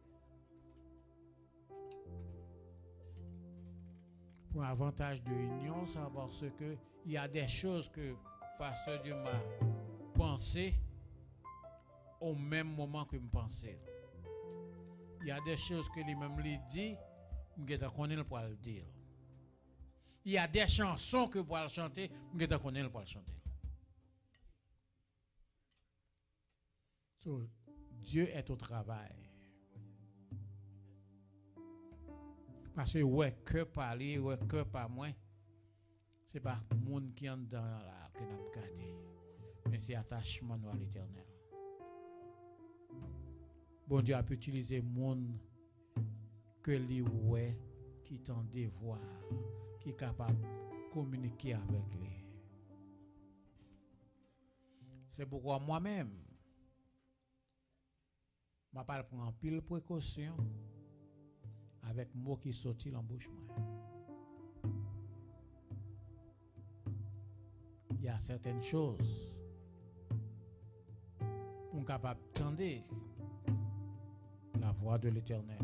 Pour un avantage de l'union ça parce que il y a des choses que pasteur Dieu m'a pensé au même moment que me pensais. Il y a des choses que lui-même lui dit, je connais pour le dire. Il y a des chansons que pour le chanter, je connais pour le chanter. So, Dieu est au travail. Parce que ouais que parler, ouais que pas moi, c'est pas le monde qui est dans là que nous gardé, mais c'est attachement à l'Éternel. Bon Dieu a pu utiliser le monde que lui ouais qui t'en dévoile, qui est capable de communiquer avec lui. C'est pourquoi moi-même, je ne prends pas pile précaution avec les mots qui sortent en bouche. Il y a certaines choses qu'on est capable d'entendre la voix de l'Éternel.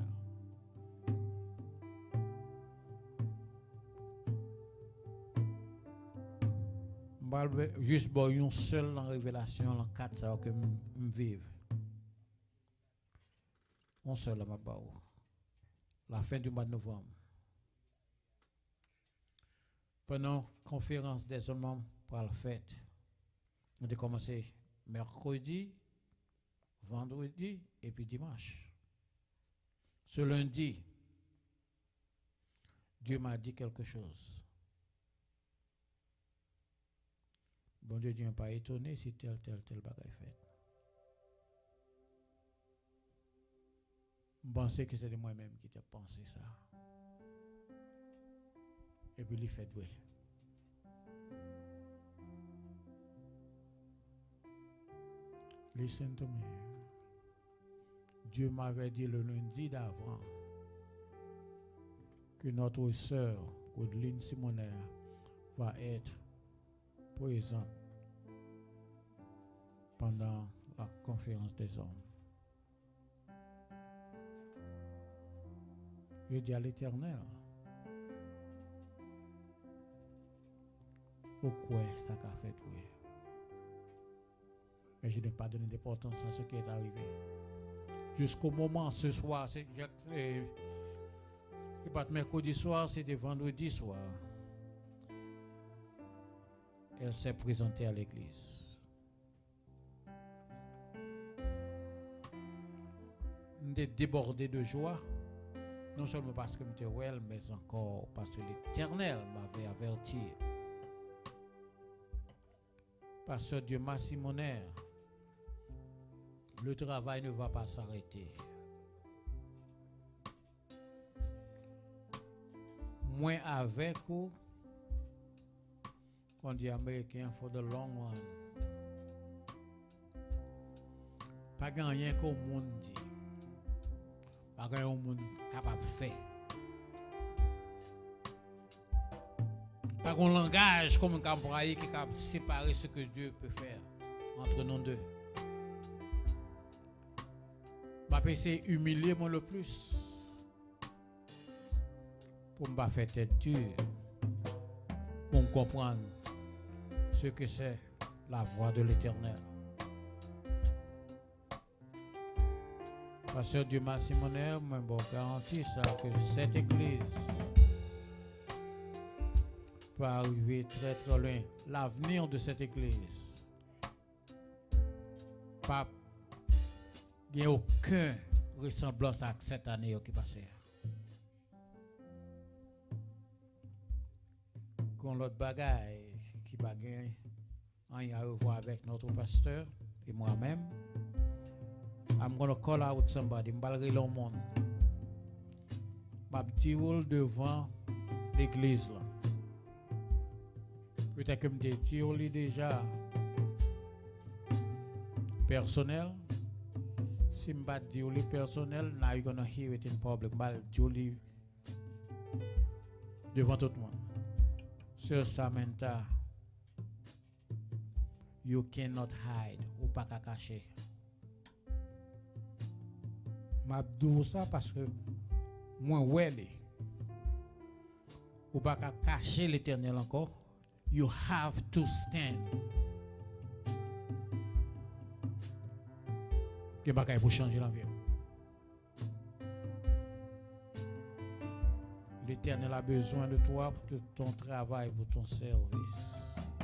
Juste pour une seule révélation, en quatre ça que je vive. On seul à ma barre. La fin du mois de novembre. Pendant la conférence des hommes pour la fête, on a commencé mercredi, vendredi et puis dimanche. Ce lundi, Dieu m'a dit quelque chose. Bon Dieu, Dieu n'est pas étonné si tel, tel, tel bagaille fait. Je pensais que c'était moi-même qui t'ai pensé ça. Et puis il fait doué. Listen to me. Dieu m'avait dit le lundi d'avant que notre sœur Audeline Simonaire va être présente pendant la conférence des hommes. Je dis à l'Éternel, pourquoi ça qu'a fait oui? Mais je n'ai pas donné d'importance à ce qui est arrivé. Jusqu'au moment, ce soir, c'est pas mercredi soir, c'était vendredi soir. Elle s'est présentée à l'église. J'étais débordé de joie, non seulement parce que j'étais well, mais encore parce que l'Éternel m'avait averti. Pasteur Dieu Massimonaire, le travail ne va pas s'arrêter. Moi avec vous, on dit américain for the long run. Pas rien qu'au monde dit. Pas rien au monde capable de faire. Pas un langage comme un cabraille qui est capable de séparer ce que Dieu peut faire entre nous deux. Je vais essayer d'humilier moi le plus pour ne pas faire tête dure, pour comprendre ce que c'est la voix de l'Éternel. Pasteur Dieu Massimonaire, je vous garantis ça, que cette église peut arriver très très loin. L'avenir de cette église, pas il n'y a aucune ressemblance à cette année qui passe. qu'on l'autre bagaille qui va gagner rien à revoir avec notre pasteur et moi-même. I'm going to call out somebody. M'balre le monde. M'a dit devant l'église là. Peut-être que m'te dit déjà personnel. Si m'ba dit personnel, now you're going to hear it in public. M'bal dit devant tout le monde. Sur Samantha, you cannot hide ou pas qu'à cacher. M'a dit ça parce que moi ouais ou pas qu'à cacher l'Éternel encore. You have to stand. Que bagaille pour changer l'environnement. L'Éternel a besoin de toi pour ton travail, pour ton service.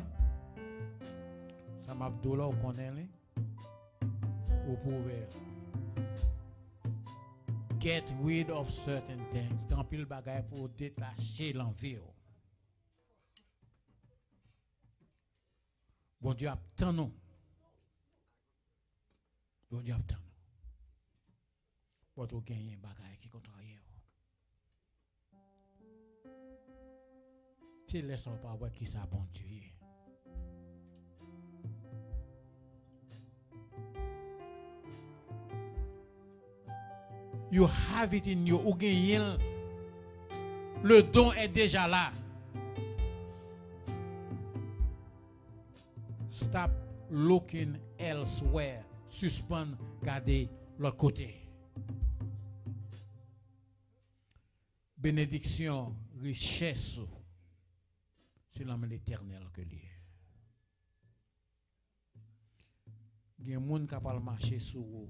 Ça m'a dit là, on connaît, vous pouvez. Get rid of certain things. Quand pile bagaille pour détacher l'environnement. Bon Dieu attend nous. Bon Dieu attend nous. Pour tout gagner un bagaille qui contrarie. Tu laisses pas voir qui ça bon Dieu. You have it in you. Ou gagner. Le don est déjà là. Stop looking elsewhere. Suspend, garder l'autre côté. Bénédiction, richesse, c'est l'homme l'éternel que lié. Il y a des gens qui peuvent marcher sur vous.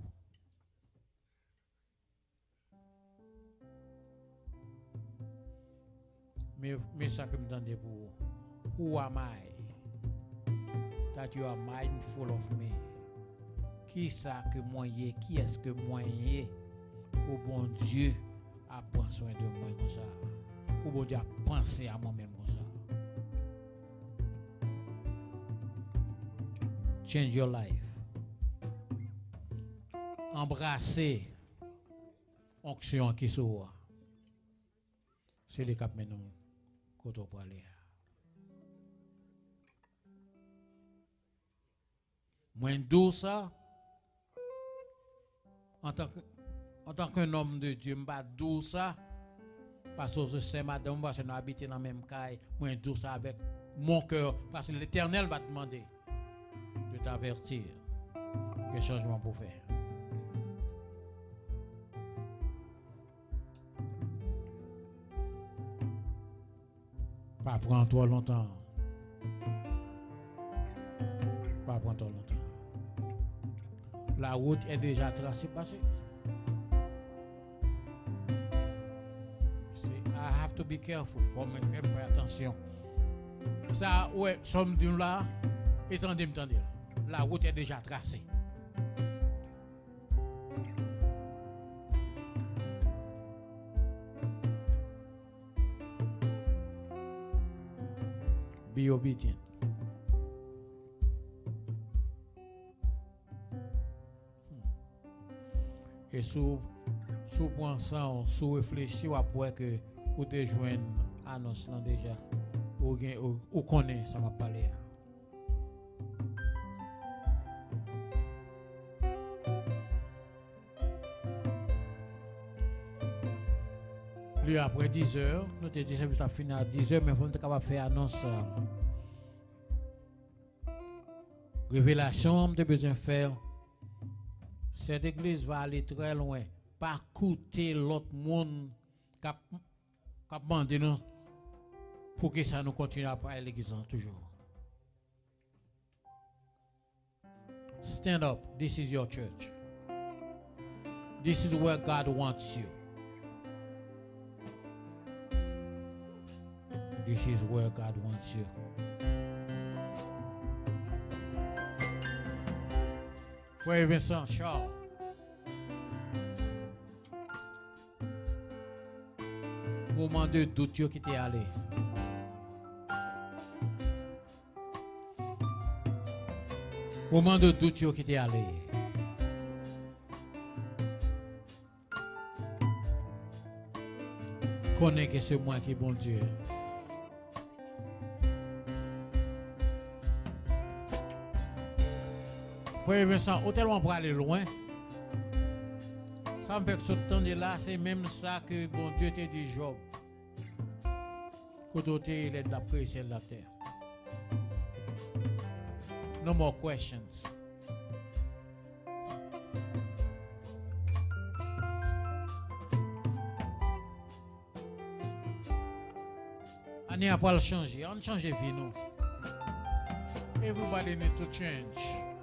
Mais, mais ça que me donne pour vous. Who am I? That you are mindful of me. Qui ça que moi y est? Qui est-ce que moi y est? Pour bon Dieu à prendre soin de moi comme ça. Pour bon Dieu à penser à moi-même comme ça. Change your life. Embrasser onction qui soit. C'est le cap maintenant quand on parle. Moins doux ça. En tant que en tant qu'un homme de Dieu, m'pas doux ça. Parce que c'est madame parce que nous habitons dans la même caille, moins doux ça avec mon cœur parce que l'Éternel va demander de t'avertir quel changement pour faire. Pas prendre trop longtemps. Pas prendre trop longtemps. La route est déjà tracée. Passée. I have to be careful. Faut me faire attention. Ça, ouais, sommes d'une là. Étendez, m'tendez. La route est déjà tracée. Be obedient. Et sous sous pensant, sous réfléchir, ou après que vous te joignez annonce là déjà, ou ou connaît ça m'a parlé. Lui après dix heures, nous te dit que ça finit à dix heures, mais on est capable de faire annonce. Révélation, on a besoin de faire. Cette église va aller très loin. Pas coûter l'autre monde qui a demandé nous pour que ça nous continue à parler l'église toujours. Stand up. This is your church. This is where God wants you. This is where God wants you. Frère Vincent Charles. Moment de doute qui t'est allé. Moment de doute qui était allé. Connais que c'est moi qui est bon Dieu. Oui, Vincent, tellement pour aller loin. Ça me fait que ce temps de là, c'est même ça que bon Dieu t'a dit Job. Quand tu es d'après ciel la terre. No more questions. On n'a pas le changer. On change vie nous. Everybody need to change.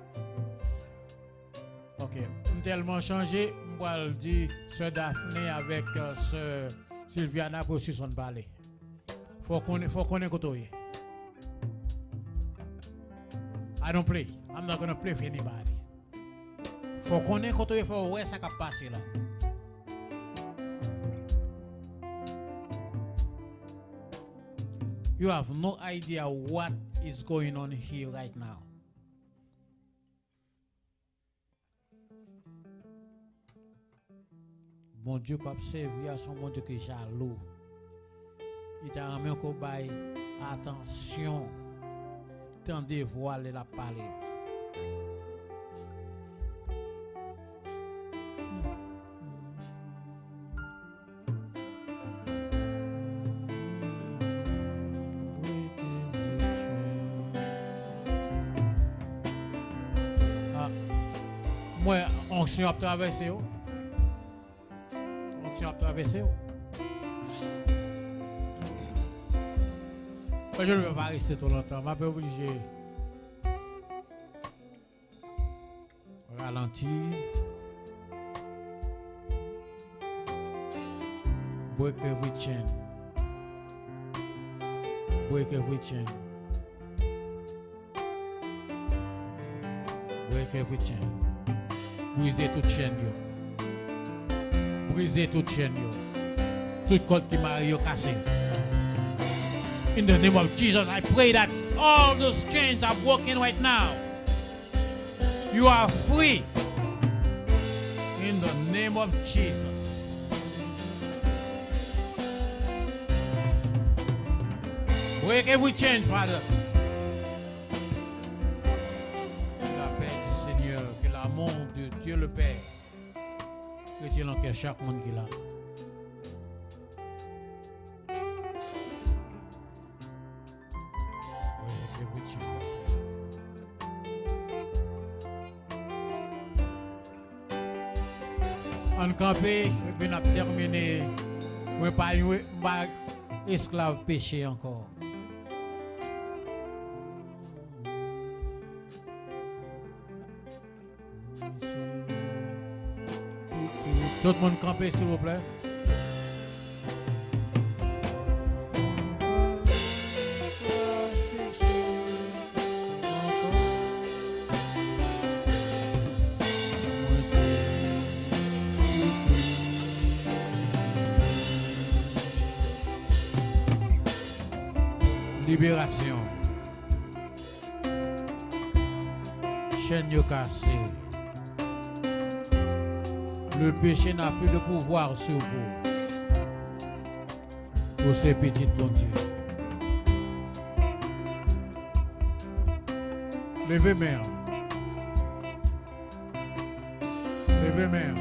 Ok. On tellement changé. On va le dire, Sœur Daphné avec euh, Sœur Sylviana pour suivre son balai. Faut qu'on faut qu'on écoute. I don't play. I'm not gonna play for anybody. Faut qu'on écoute. Faut voir ça qui a passé là. You have no idea what is going on here right now. Mon Dieu qui a servi à son bon Dieu qui est jaloux. Il t'a remis un cobaye. Attention. Tendez voiler la parler. Ah. Moi, onction a traversé. Onction a traversé. Je ne vais pas rester trop longtemps. Je vais obligé de ralentir. Break every chain. Break every chain. Break every chain. Brisez toute chaîne. Brisez toute chaîne. Toute corde qui m'a cassé. In the name of Jesus, I pray that all those chains are broken right now. You are free. In the name of Jesus. Break every chain, Father. Que la paix du Seigneur, que l'amour de Dieu le Père, que Dieu en cœur chaque monde qui l'a. On campé, et puis on a terminé. On pas pas esclave péché encore. Tout le monde campé, s'il vous plaît. Libération. Chaîne cassée. Le péché n'a plus de pouvoir sur vous. Pour ces petites bon Dieu. Levez main. Levez main.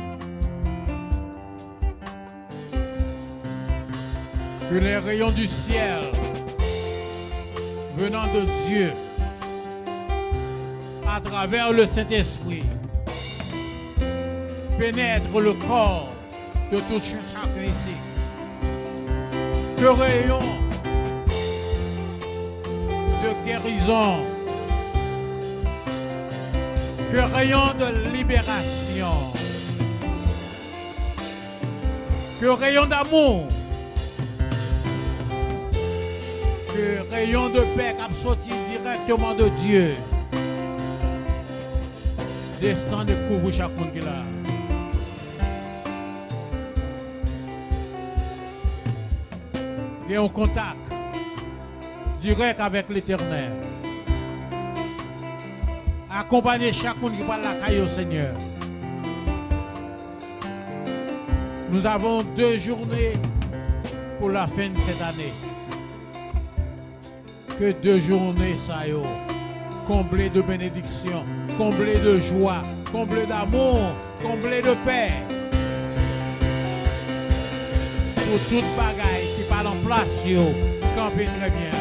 Que les rayons du ciel venant de Dieu à travers le Saint-Esprit pénètre le corps de tout chacun ici. Que rayon de guérison, que rayon de libération, que rayon d'amour, que rayon de paix qui a sorti directement de Dieu descend et couvre chaque monde qui est là. Et en contact direct avec l'Éternel. Accompagnez chaque monde qui parle la caille au Seigneur. Nous avons deux journées pour la fin de cette année. Que deux journées, ça y est, comblées de bénédictions, comblées de joie, comblées d'amour, comblées de paix. Pour toute bagaille qui parle en place, yo, campez très bien.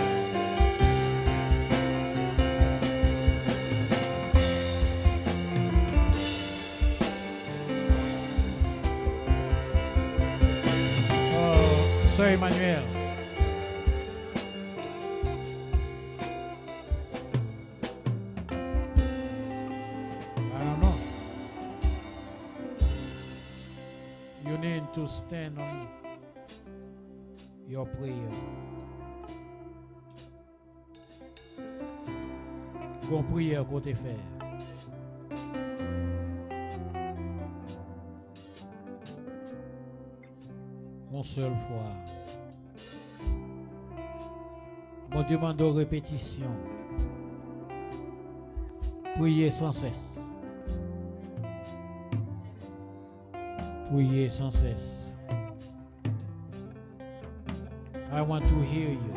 Oh, Sœur Emmanuel. I don't know. You need to stand on your prayer. Bon prière côté faire. Une seule fois. Mon Dieu demande aux répétitions. Priez sans cesse. Priez sans cesse. I want to hear you.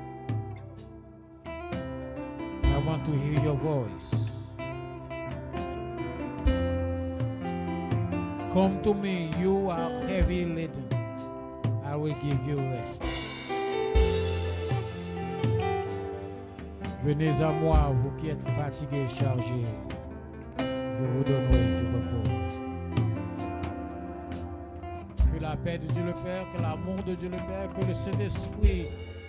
I want to hear your voice. Come to me, you are heavy laden. I will give you rest. Venez à moi, vous qui êtes fatigués et chargés. Je vous donnerai du repos. Que la paix de Dieu le Père, que l'amour de Dieu le Père, que le Saint-Esprit,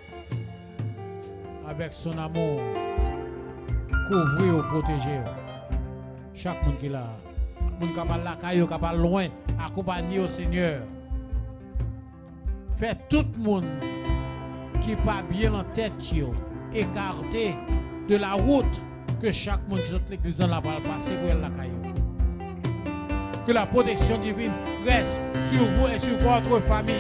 avec son amour, couvrir ou protéger chaque monde qui est là. Monde qui parle là, qui parle loin, accompagner au Seigneur. Fait tout le monde qui n'est pas bien en tête, écarté de la route que chaque monde qui est l'église dans la va passer pour la caillou. Que la protection divine reste sur vous et sur votre famille.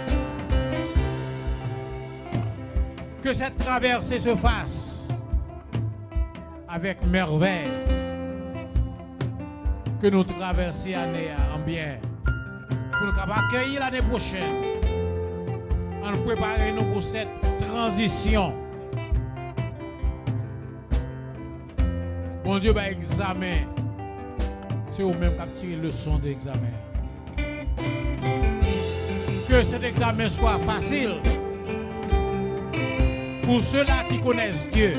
Que cette traversée se fasse avec merveille. Que nous traversions l'année en bien. Pour nous accueillir l'année prochaine. En nous préparer nous pour cette transition. Mon Dieu va examiner. C'est vous-même qui avez tiré le son de l'examen. Que cet examen soit facile pour ceux-là qui connaissent Dieu.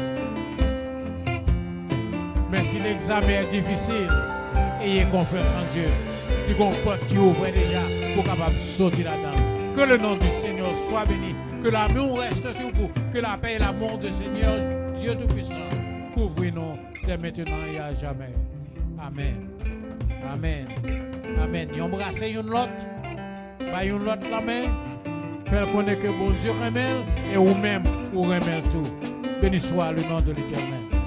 Mais si l'examen est difficile, ayez confiance en Dieu. Du bon porte qui ouvre déjà pour capable sortir là-dedans. Que le nom du Seigneur soit béni. Que l'amour reste sur vous. Que la paix et l'amour du Seigneur, Dieu Tout-Puissant, couvrez-nous dès maintenant et à jamais. Amen. Amen. Amen. Yon embrassez une l'autre. Bah une l'autre la main. Faire connaître que bon Dieu remet et vous-même vous remet tout. Béni soit le nom de l'Éternel.